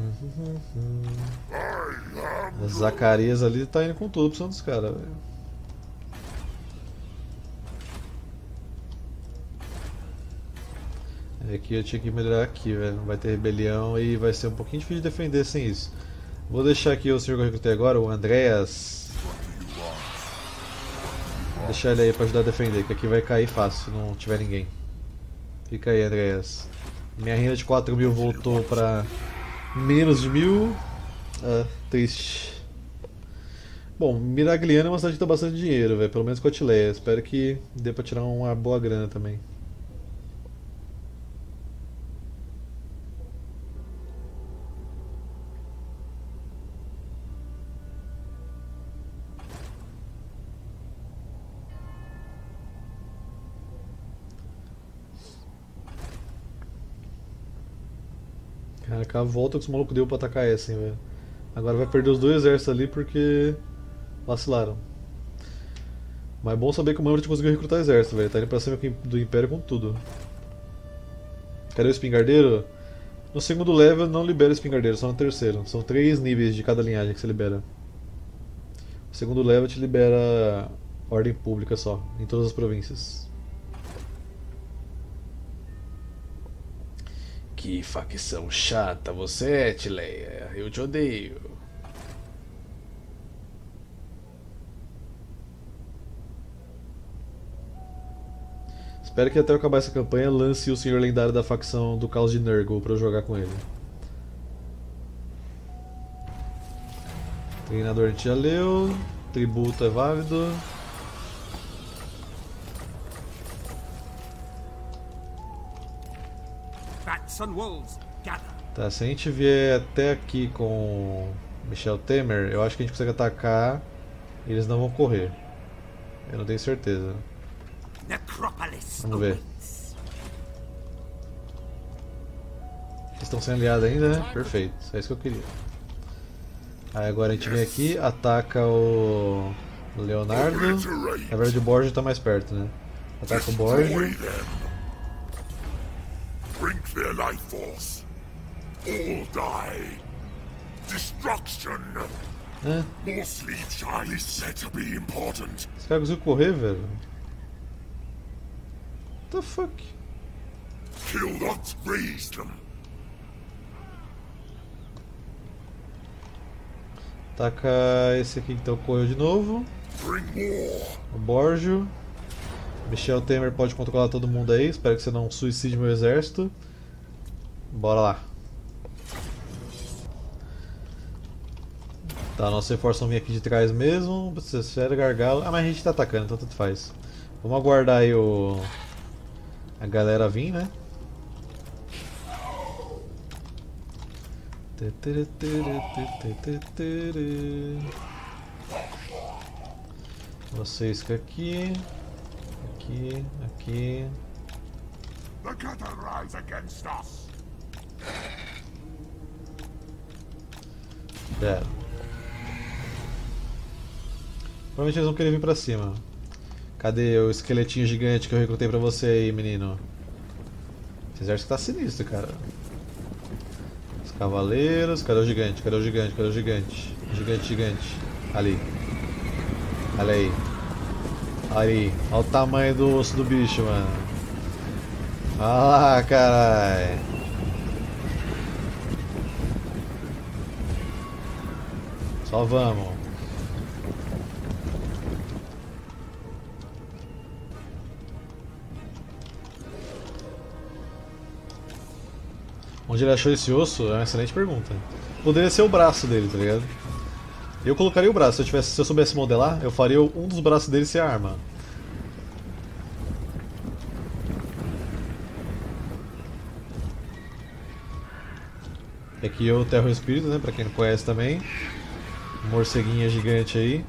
Speaker 3: I am
Speaker 1: Zacarias ali tá indo com tudo pro dos caras, velho. Aqui eu tinha que melhorar aqui, velho. Vai ter rebelião e vai ser um pouquinho difícil de defender sem isso. Vou deixar aqui o senhor que eu recrutei agora, o Andreas. Vou deixar ele aí pra ajudar a defender, que aqui vai cair fácil se não tiver ninguém. Fica aí, Andreas. Minha renda de 4.000 voltou pra menos de 1.000. Triste. Bom, Miragliano é uma cidade que dá bastante dinheiro, velho. Pelo menos com a Tileia. Espero que dê pra tirar uma boa grana também. Caraca, a volta que os malucos deu pra atacar essa, hein, velho. Agora vai perder os 2 exércitos ali porque vacilaram. Mas é bom saber que o Mammoth conseguiu recrutar exército, velho. Tá indo pra cima do Império com tudo. Cadê o espingardeiro? No segundo level não libera o espingardeiro, só no terceiro. São 3 níveis de cada linhagem que você libera. O segundo level te libera ordem pública só, em todas as províncias. Que facção chata você é, Tileia. Eu te odeio. Espero que até eu acabar essa campanha lance o senhor lendário da facção do Caos de Nurgle pra eu jogar com ele. Treinador a gente já leu. Tributo é válido.
Speaker 2: Bats and wolves, gather.
Speaker 1: Tá, se a gente vier até aqui com Michel Temer, eu acho que a gente consegue atacar e eles não vão correr. Eu não tenho certeza.
Speaker 2: Necropolis
Speaker 1: Vamos ver.
Speaker 2: awaits.
Speaker 1: Eles estão sem aliado ainda, né? Perfeito, é isso que eu queria. Aí agora a gente vem aqui, ataca o Leonardo. Na verdade o Borgia tá mais perto, né? Ataca o Borgia.
Speaker 3: destroy them. Drink their life force. All die. Destruction.
Speaker 1: É.
Speaker 3: More sleep shine is said to be important.
Speaker 1: Esse cara conseguiu correr, velho. What the fuck?
Speaker 3: Kill not raise them.
Speaker 1: Taca esse aqui então, correu de novo.
Speaker 3: Bring more.
Speaker 1: O Borgio. Michel Temer pode controlar todo mundo aí. Espero que você não suicide meu exército. Bora lá. Tá, nossos reforços vão vir aqui de trás mesmo. Esfera, gargalo. Ah, mas a gente tá atacando, então tanto faz. Vamos aguardar aí a galera vir, né? Vocês que aqui. Aqui.
Speaker 3: The cattle rise against us.
Speaker 1: É. Provavelmente eles vão querer vir pra cima. Cadê o esqueletinho gigante que eu recrutei pra você aí, menino? Esse exército tá sinistro, cara. Os cavaleiros. Cadê o gigante? Cadê o gigante? Cadê o gigante? Gigante. Ali. Olha aí. Aí. Olha o tamanho do osso do bicho, mano. Olha lá, carai. Só vamos. Onde ele achou esse osso é uma excelente pergunta. Poderia ser o braço dele, tá ligado? Eu colocaria o braço. Se eu soubesse modelar, eu faria um dos braços dele ser a arma. Aqui eu terro o espírito, né? Pra quem não conhece também. Morceguinha gigante aí.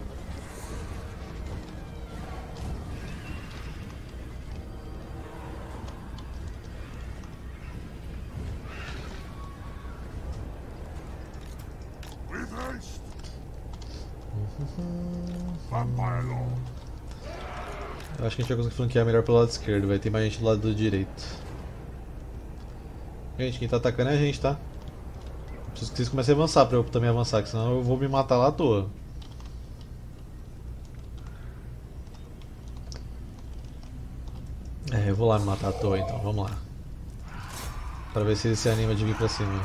Speaker 3: With haste. Vampire Lord.
Speaker 1: Eu acho que a gente vai conseguir flanquear melhor pelo lado esquerdo. Vai ter mais gente do lado do direito. Gente, quem tá atacando é a gente, tá? Preciso que vocês comecem a avançar pra eu também avançar, que senão eu vou me matar lá à toa. É, eu vou lá me matar à toa então, vamos lá. Pra ver se ele se anima de vir pra cima.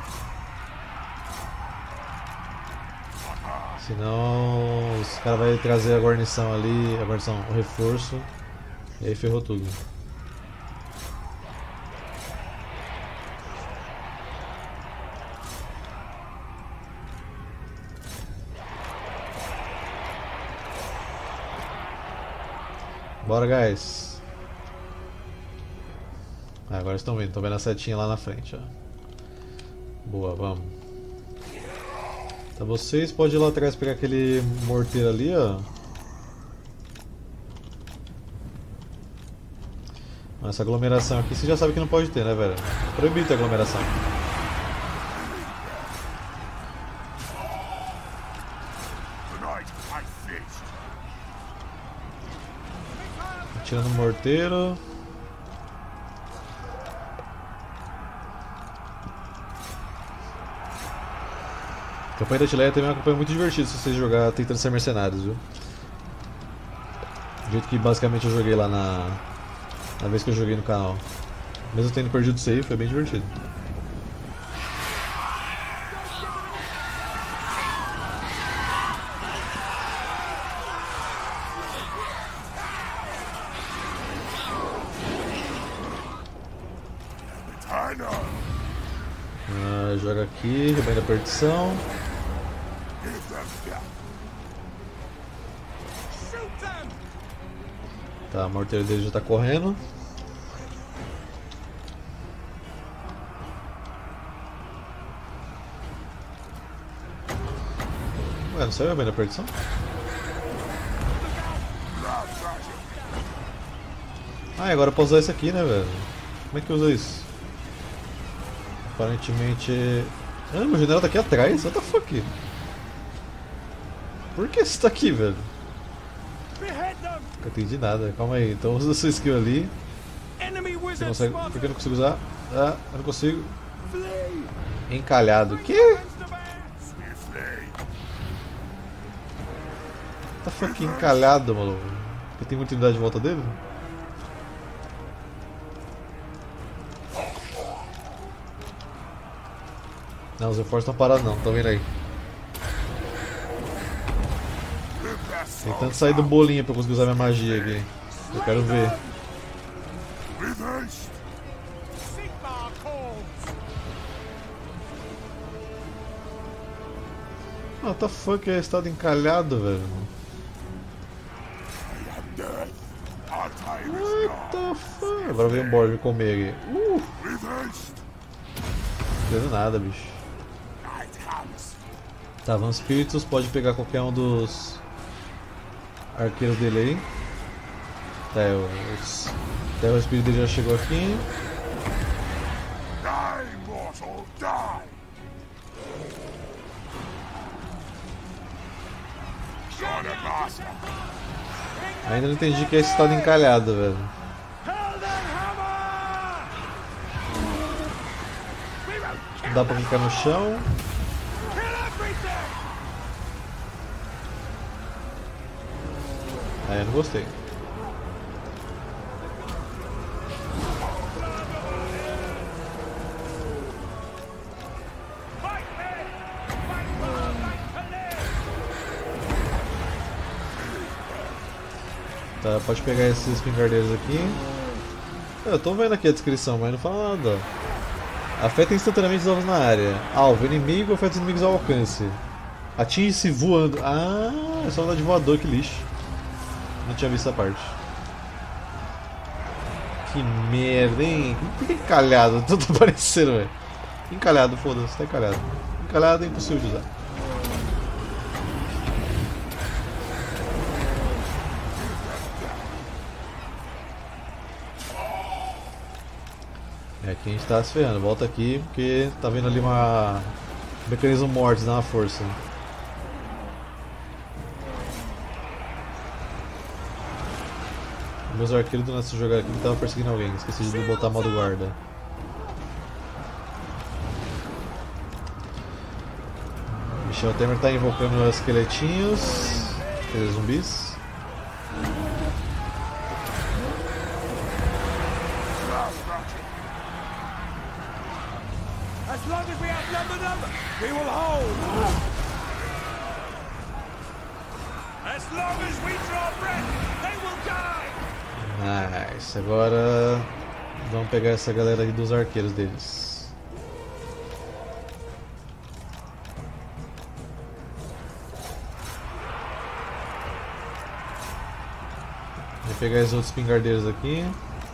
Speaker 1: Senão os caras vão trazer a guarnição ali, o reforço. E aí ferrou tudo. Bora, guys. Ah, agora estão vendo a setinha lá na frente, ó. Boa, vamos. Então vocês podem ir lá atrás pegar aquele morteiro ali, ó. Essa aglomeração aqui você já sabe que não pode ter, né, velho? Proibido ter aglomeração.
Speaker 3: Tonight I feast.
Speaker 1: Tirando o morteiro. A campanha da Tileia também é uma campanha muito divertida se vocês jogar tentando ser mercenários, viu? Do jeito que basicamente eu joguei lá na vez que eu joguei no canal. Mesmo tendo perdido o save, foi bem divertido. Joga aqui, rebanho da perdição. Tá, o morteiro dele já tá correndo. Ué, não saiu o rebanho da perdição? Ah, e agora eu posso usar esse aqui, né, velho? Como é que usa isso? Aparentemente... Ah, meu general tá aqui atrás? What the fuck? Por que você tá aqui, velho? Não entendi nada, calma aí. Então usa sua skill ali. Você consegue... Por que eu não consigo usar? Ah, eu não consigo. Encalhado. Que? Tá fucking encalhado, maluco. Porque tem muita unidade de volta dele? Não, os reforços estão parados não, tá vendo aí? Tentando sair do bolinho pra conseguir usar minha magia aqui. Eu quero ver. What the fuck, é estado encalhado, velho. What the fuck? Agora vem embora me comer aqui. Não entendo nada, bicho. Tá, Van Spiritus pode pegar qualquer um dos arqueiros dele aí. Até o espírito dele já chegou aqui. Ainda não entendi que é esse estado encalhado, velho. Não dá pra ficar no chão. Ah, eu não gostei. Tá, pode pegar esses espingardeiros aqui. Eu tô vendo aqui a descrição, mas não fala nada. Afeta instantaneamente os alvos na área. Alvo, inimigo, afeta os inimigos ao alcance. Atinge-se voando. Ah, é só andar de voador, que lixo. Não tinha visto essa parte. Que merda, hein? Por que encalhado? Tudo parecendo, velho. Encalhado, foda-se, tá encalhado. Encalhado é impossível de usar. É, aqui a gente tá se ferrando. Volta aqui porque tá vendo ali um mecanismo mortis, dá uma força. Meus arqueiros do nessa jogada aqui que estavam perseguindo alguém. Esqueci de botar modo guarda. Michel Temer tá invocando os esqueletinhos. Aqueles zumbis.
Speaker 2: As long as we outnumber them, we will hold. As long as we draw breath, they will die.
Speaker 1: Nice. Agora vamos pegar essa galera aí dos arqueiros deles. Vou pegar os outros pingardeiros aqui.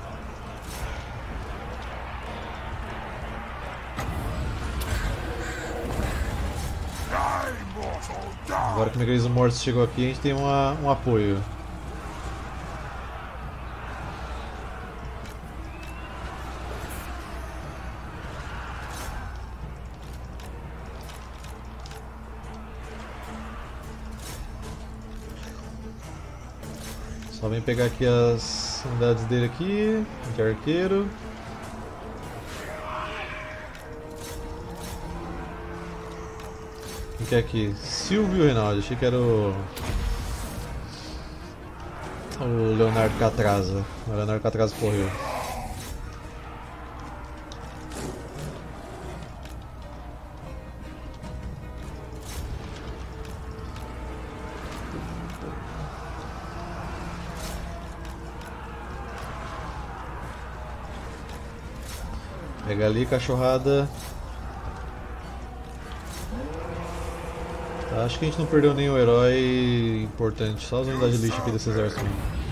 Speaker 1: Agora que o mecanismo mortis chegou aqui, a gente tem um apoio. Só vem pegar aqui as unidades dele aqui, que é arqueiro. Quem que é aqui? Silvio Reinaldi, achei que era o Leonardo Catrasa. O Leonardo Catrasa correu. Pega ali, cachorrada. Tá, acho que a gente não perdeu nenhum herói importante, só as unidades de lixo aqui desse exército.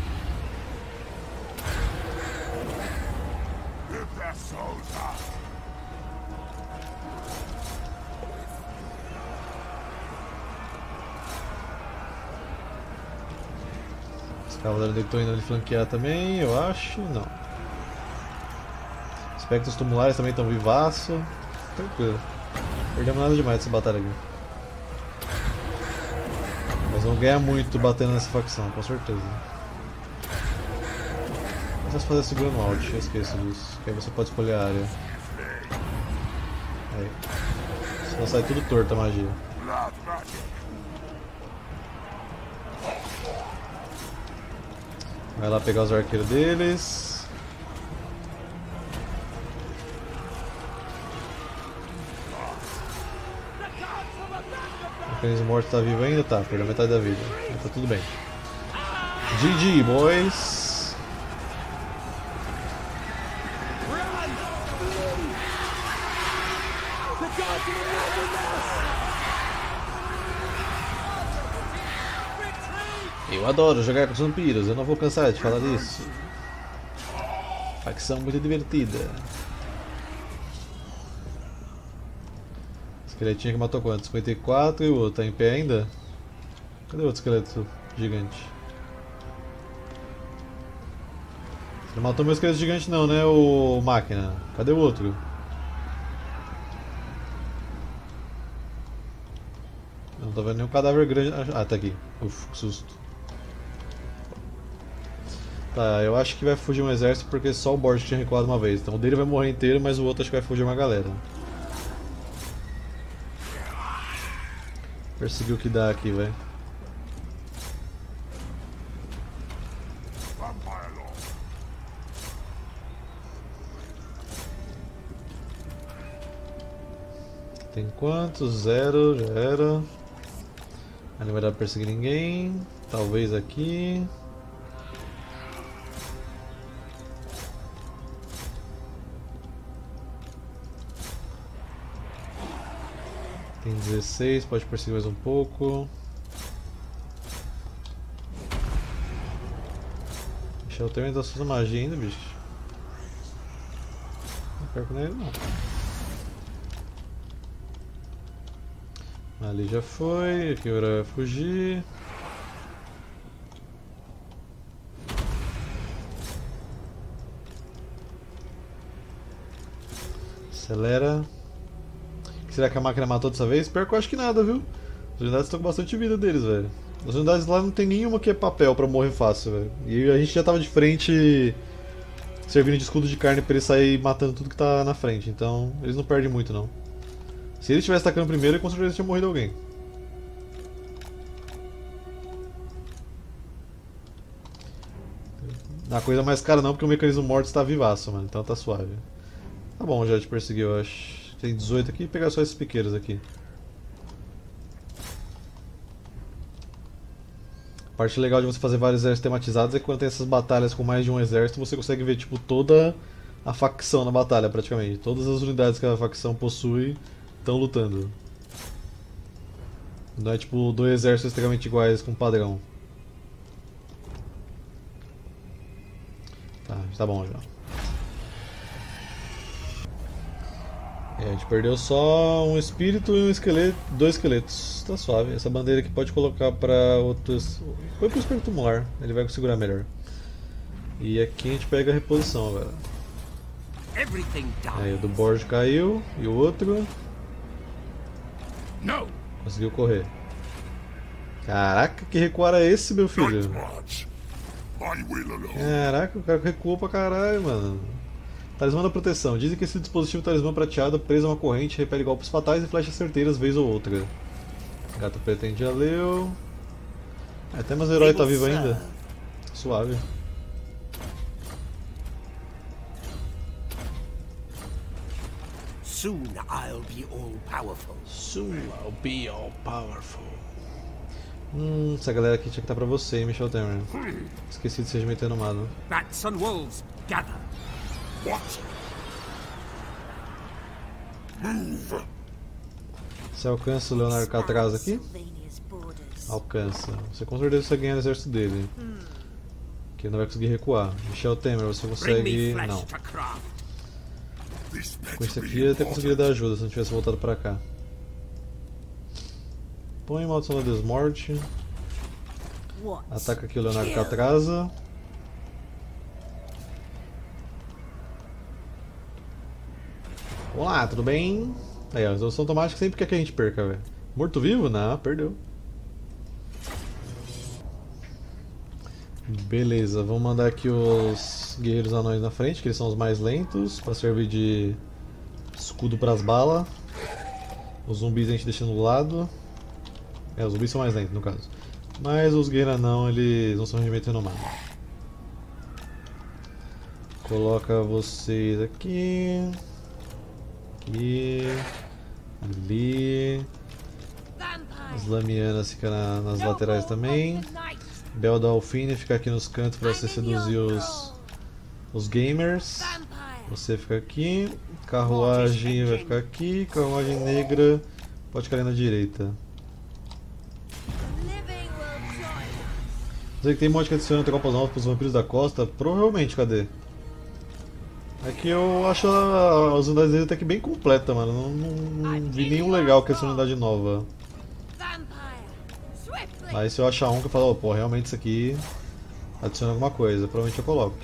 Speaker 1: Os cavaleiros dele estão indo ali flanquear também, eu acho. Não. Espectros tumulares também estão vivaço. Tranquilo. Perdemos nada demais dessa batalha aqui. Nós vamos ganhar muito batendo nessa facção, com certeza. Vamos fazer segurando alt, eu esqueço disso. Que aí você pode escolher a área. Aí. Senão sai tudo torto a magia.
Speaker 3: Blood magic.
Speaker 1: Vai lá pegar os arqueiros deles. O mecanismo morto tá vivo ainda? Tá, perdeu metade da vida. Mas tá tudo bem. GG, boys! Eu adoro jogar com os vampiros, eu não vou cansar de falar disso. Facção muito divertida. Esqueletinho que matou quanto? 54 e o outro tá em pé ainda? Cadê o outro esqueleto gigante? Você não matou meu esqueleto gigante não, né, o máquina? Cadê o outro? Não tô vendo nenhum cadáver grande. Ah, tá aqui. Uf, que susto. Tá, eu acho que vai fugir um exército porque só o Borg tinha recuado uma vez. Então o dele vai morrer inteiro, mas o outro acho que vai fugir uma galera. Perseguir o que dá aqui, vai. Tem quantos? 0, já era. Ali não vai dar pra perseguir ninguém. Talvez aqui. Tem 16, pode perseguir mais um pouco. Michel Temer tá usando magia ainda, bicho. Não quero com ele não. Ali já foi, aqui agora vai fugir. Acelera. Será que a máquina matou dessa vez? Pior que eu acho que nada, viu? As unidades estão com bastante vida deles, velho. As unidades lá não tem nenhuma que é papel pra morrer fácil, velho. E a gente já tava de frente, servindo de escudo de carne pra ele sair matando tudo que tá na frente. Então, eles não perdem muito, não. Se ele estivesse atacando primeiro, ele com certeza tinha morrido alguém. A coisa mais cara não, porque o mecanismo morto está vivaço, mano. Então tá suave. Tá bom, já te perseguiu, eu acho. Tem 18 aqui, vou pegar só esses piqueiros aqui. A parte legal de você fazer vários exércitos tematizados é que quando tem essas batalhas com mais de um exército, você consegue ver tipo toda a facção na batalha praticamente. Todas as unidades que a facção possui estão lutando. Não é tipo dois exércitos extremamente iguais com padrão. Tá bom já. A gente perdeu só um espírito e um esqueleto, 2 esqueletos. Tá suave. Essa bandeira aqui pode colocar pra outros. Põe pro espírito molar, ele vai segurar melhor. E aqui a gente pega a reposição agora. Aí o do Borg caiu e o outro conseguiu correr. Caraca, que recuar é esse, meu filho? Caraca, o cara recuou pra caralho, mano. Talismã da proteção. Dizem que esse dispositivo talismã prateado preso a uma corrente repele golpes fatais e flechas certeiras vez ou outra. Gato pretende já leu. Até mas o herói tá vivo ainda. Suave.
Speaker 6: Soon I'll be all powerful.
Speaker 1: Soon I'll be all powerful. Essa galera aqui tinha que estar pra você, hein, Michel Temer. Esqueci de ser metendo mano.
Speaker 6: Bats and wolves, gather.
Speaker 3: What? Move!
Speaker 1: Você alcança o Leonardo Catraz aqui?
Speaker 4: Sylvania's borders.
Speaker 1: Alcança. Você com certeza vai ganhar o exército dele. Que ele não vai conseguir recuar. Michel Temer, você
Speaker 6: Bring me
Speaker 1: consegue.
Speaker 6: flesh
Speaker 1: Não.
Speaker 6: to craft.
Speaker 3: This
Speaker 1: Com isso aqui eu até conseguiria dar ajuda se não tivesse voltado pra cá. Põe maldição da desmorte.
Speaker 4: What?
Speaker 1: Ataca aqui o Leonardo Catraza. Olá, tudo bem? Aí, ó, a resolução automática sempre quer que a gente perca, velho. Morto-vivo? Não, perdeu. Beleza, vamos mandar aqui os guerreiros anões na frente, que eles são os mais lentos, para servir de escudo para as balas. Os zumbis a gente deixa no lado. Os zumbis são mais lentos no caso. Mas os guerreiros não, eles não estão remetendo mal. Coloca vocês aqui. Aqui. Ali. As lamianas ficam nas laterais também. Bel da Alfine fica aqui nos cantos para você seduzir os gamers. Você fica aqui. Carruagem vai ficar aqui. Carruagem negra pode ficar ali na direita. Dizer que tem mod que adiciona tropas novas para os vampiros da costa? Provavelmente, cadê? É que eu acho as unidades dele até que bem completa, mano. Não vi nenhum legal com essa unidade nova. Mas se eu achar um que eu falo, pô, realmente isso aqui adiciona alguma coisa, provavelmente eu coloco.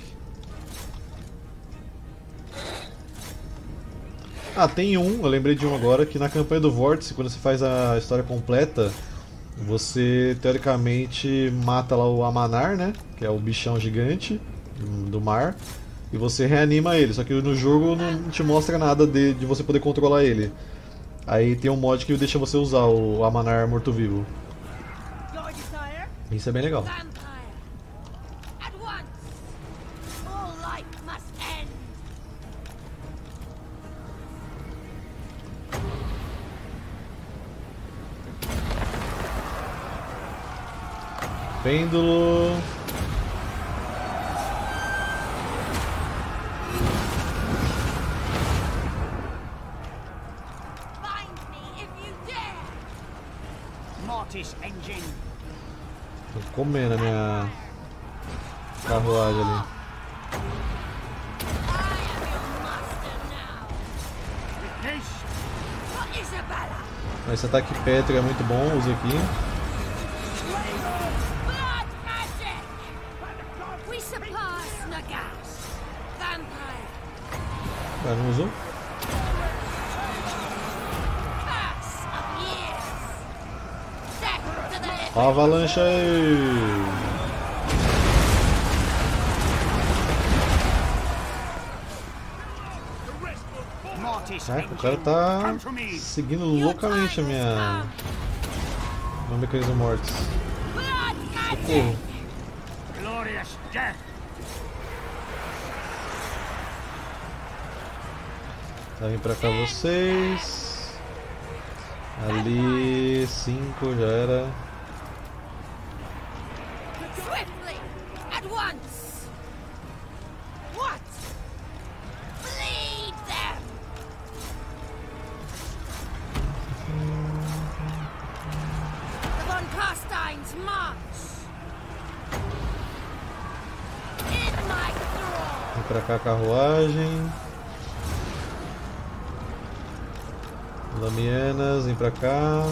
Speaker 1: Ah, tem um, eu lembrei de um agora, que na campanha do Vórtice, quando você faz a história completa, você teoricamente mata lá o Amanar, né? Que é o bichão gigante do mar. E você reanima ele, só que no jogo não te mostra nada de você poder controlar ele. Aí tem um mod que deixa você usar o Amanar morto-vivo. Isso é bem legal. Pêndulo. Tô comendo a minha carruagem ali. Esse ataque pétreo é muito bom, usa aqui. Ah, não usou? Avalanche aí! O cara tá seguindo loucamente meu mecanismo mortis. Socorro! Tá vindo pra cá vocês. Ali, 5 já era. Vem pra cá a carruagem. Lamianas, vem pra cá.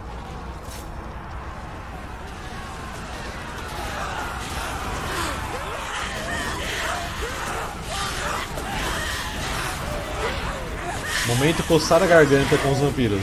Speaker 1: Momento coçar a garganta com os vampiros.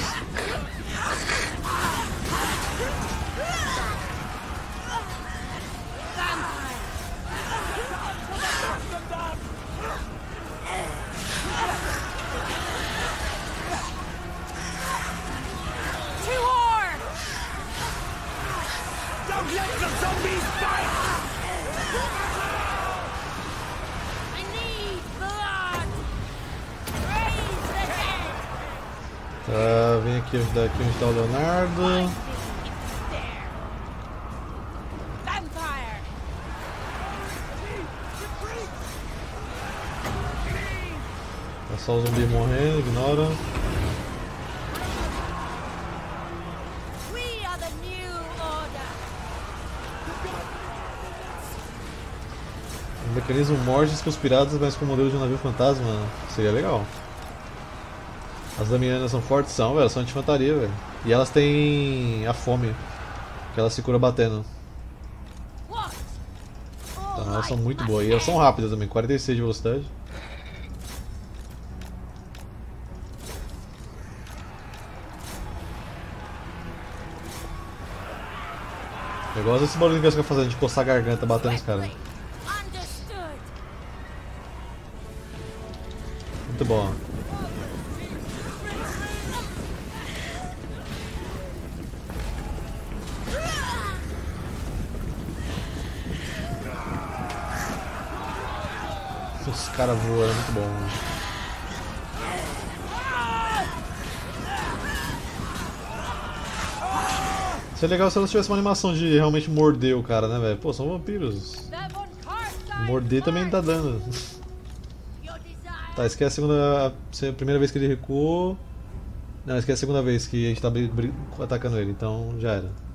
Speaker 1: Tá, vem aqui ajudar aqui onde está o Leonardo. Tá só o zumbi morrendo, ignora. Um mecanismo mortes conspiradas, mas com o modelo de um navio fantasma seria legal. As lamianas são fortes, são, velho, são de infantaria, velho. E elas têm a fome, que elas se curam batendo. Então elas são muito boas. E elas são rápidas também, 46 de velocidade. Eu gosto desse barulho que elas ficam fazendo, de coçar a garganta, batendo os caras. Muito bom. cara voa, é muito bom. Seria legal se ela tivesse uma animação de realmente morder o cara, né, velho? Pô, são vampiros. Morder também não tá dando. Tá, esquece a primeira vez que ele recuou. Não, esquece a segunda vez que a gente tá atacando ele, então já era.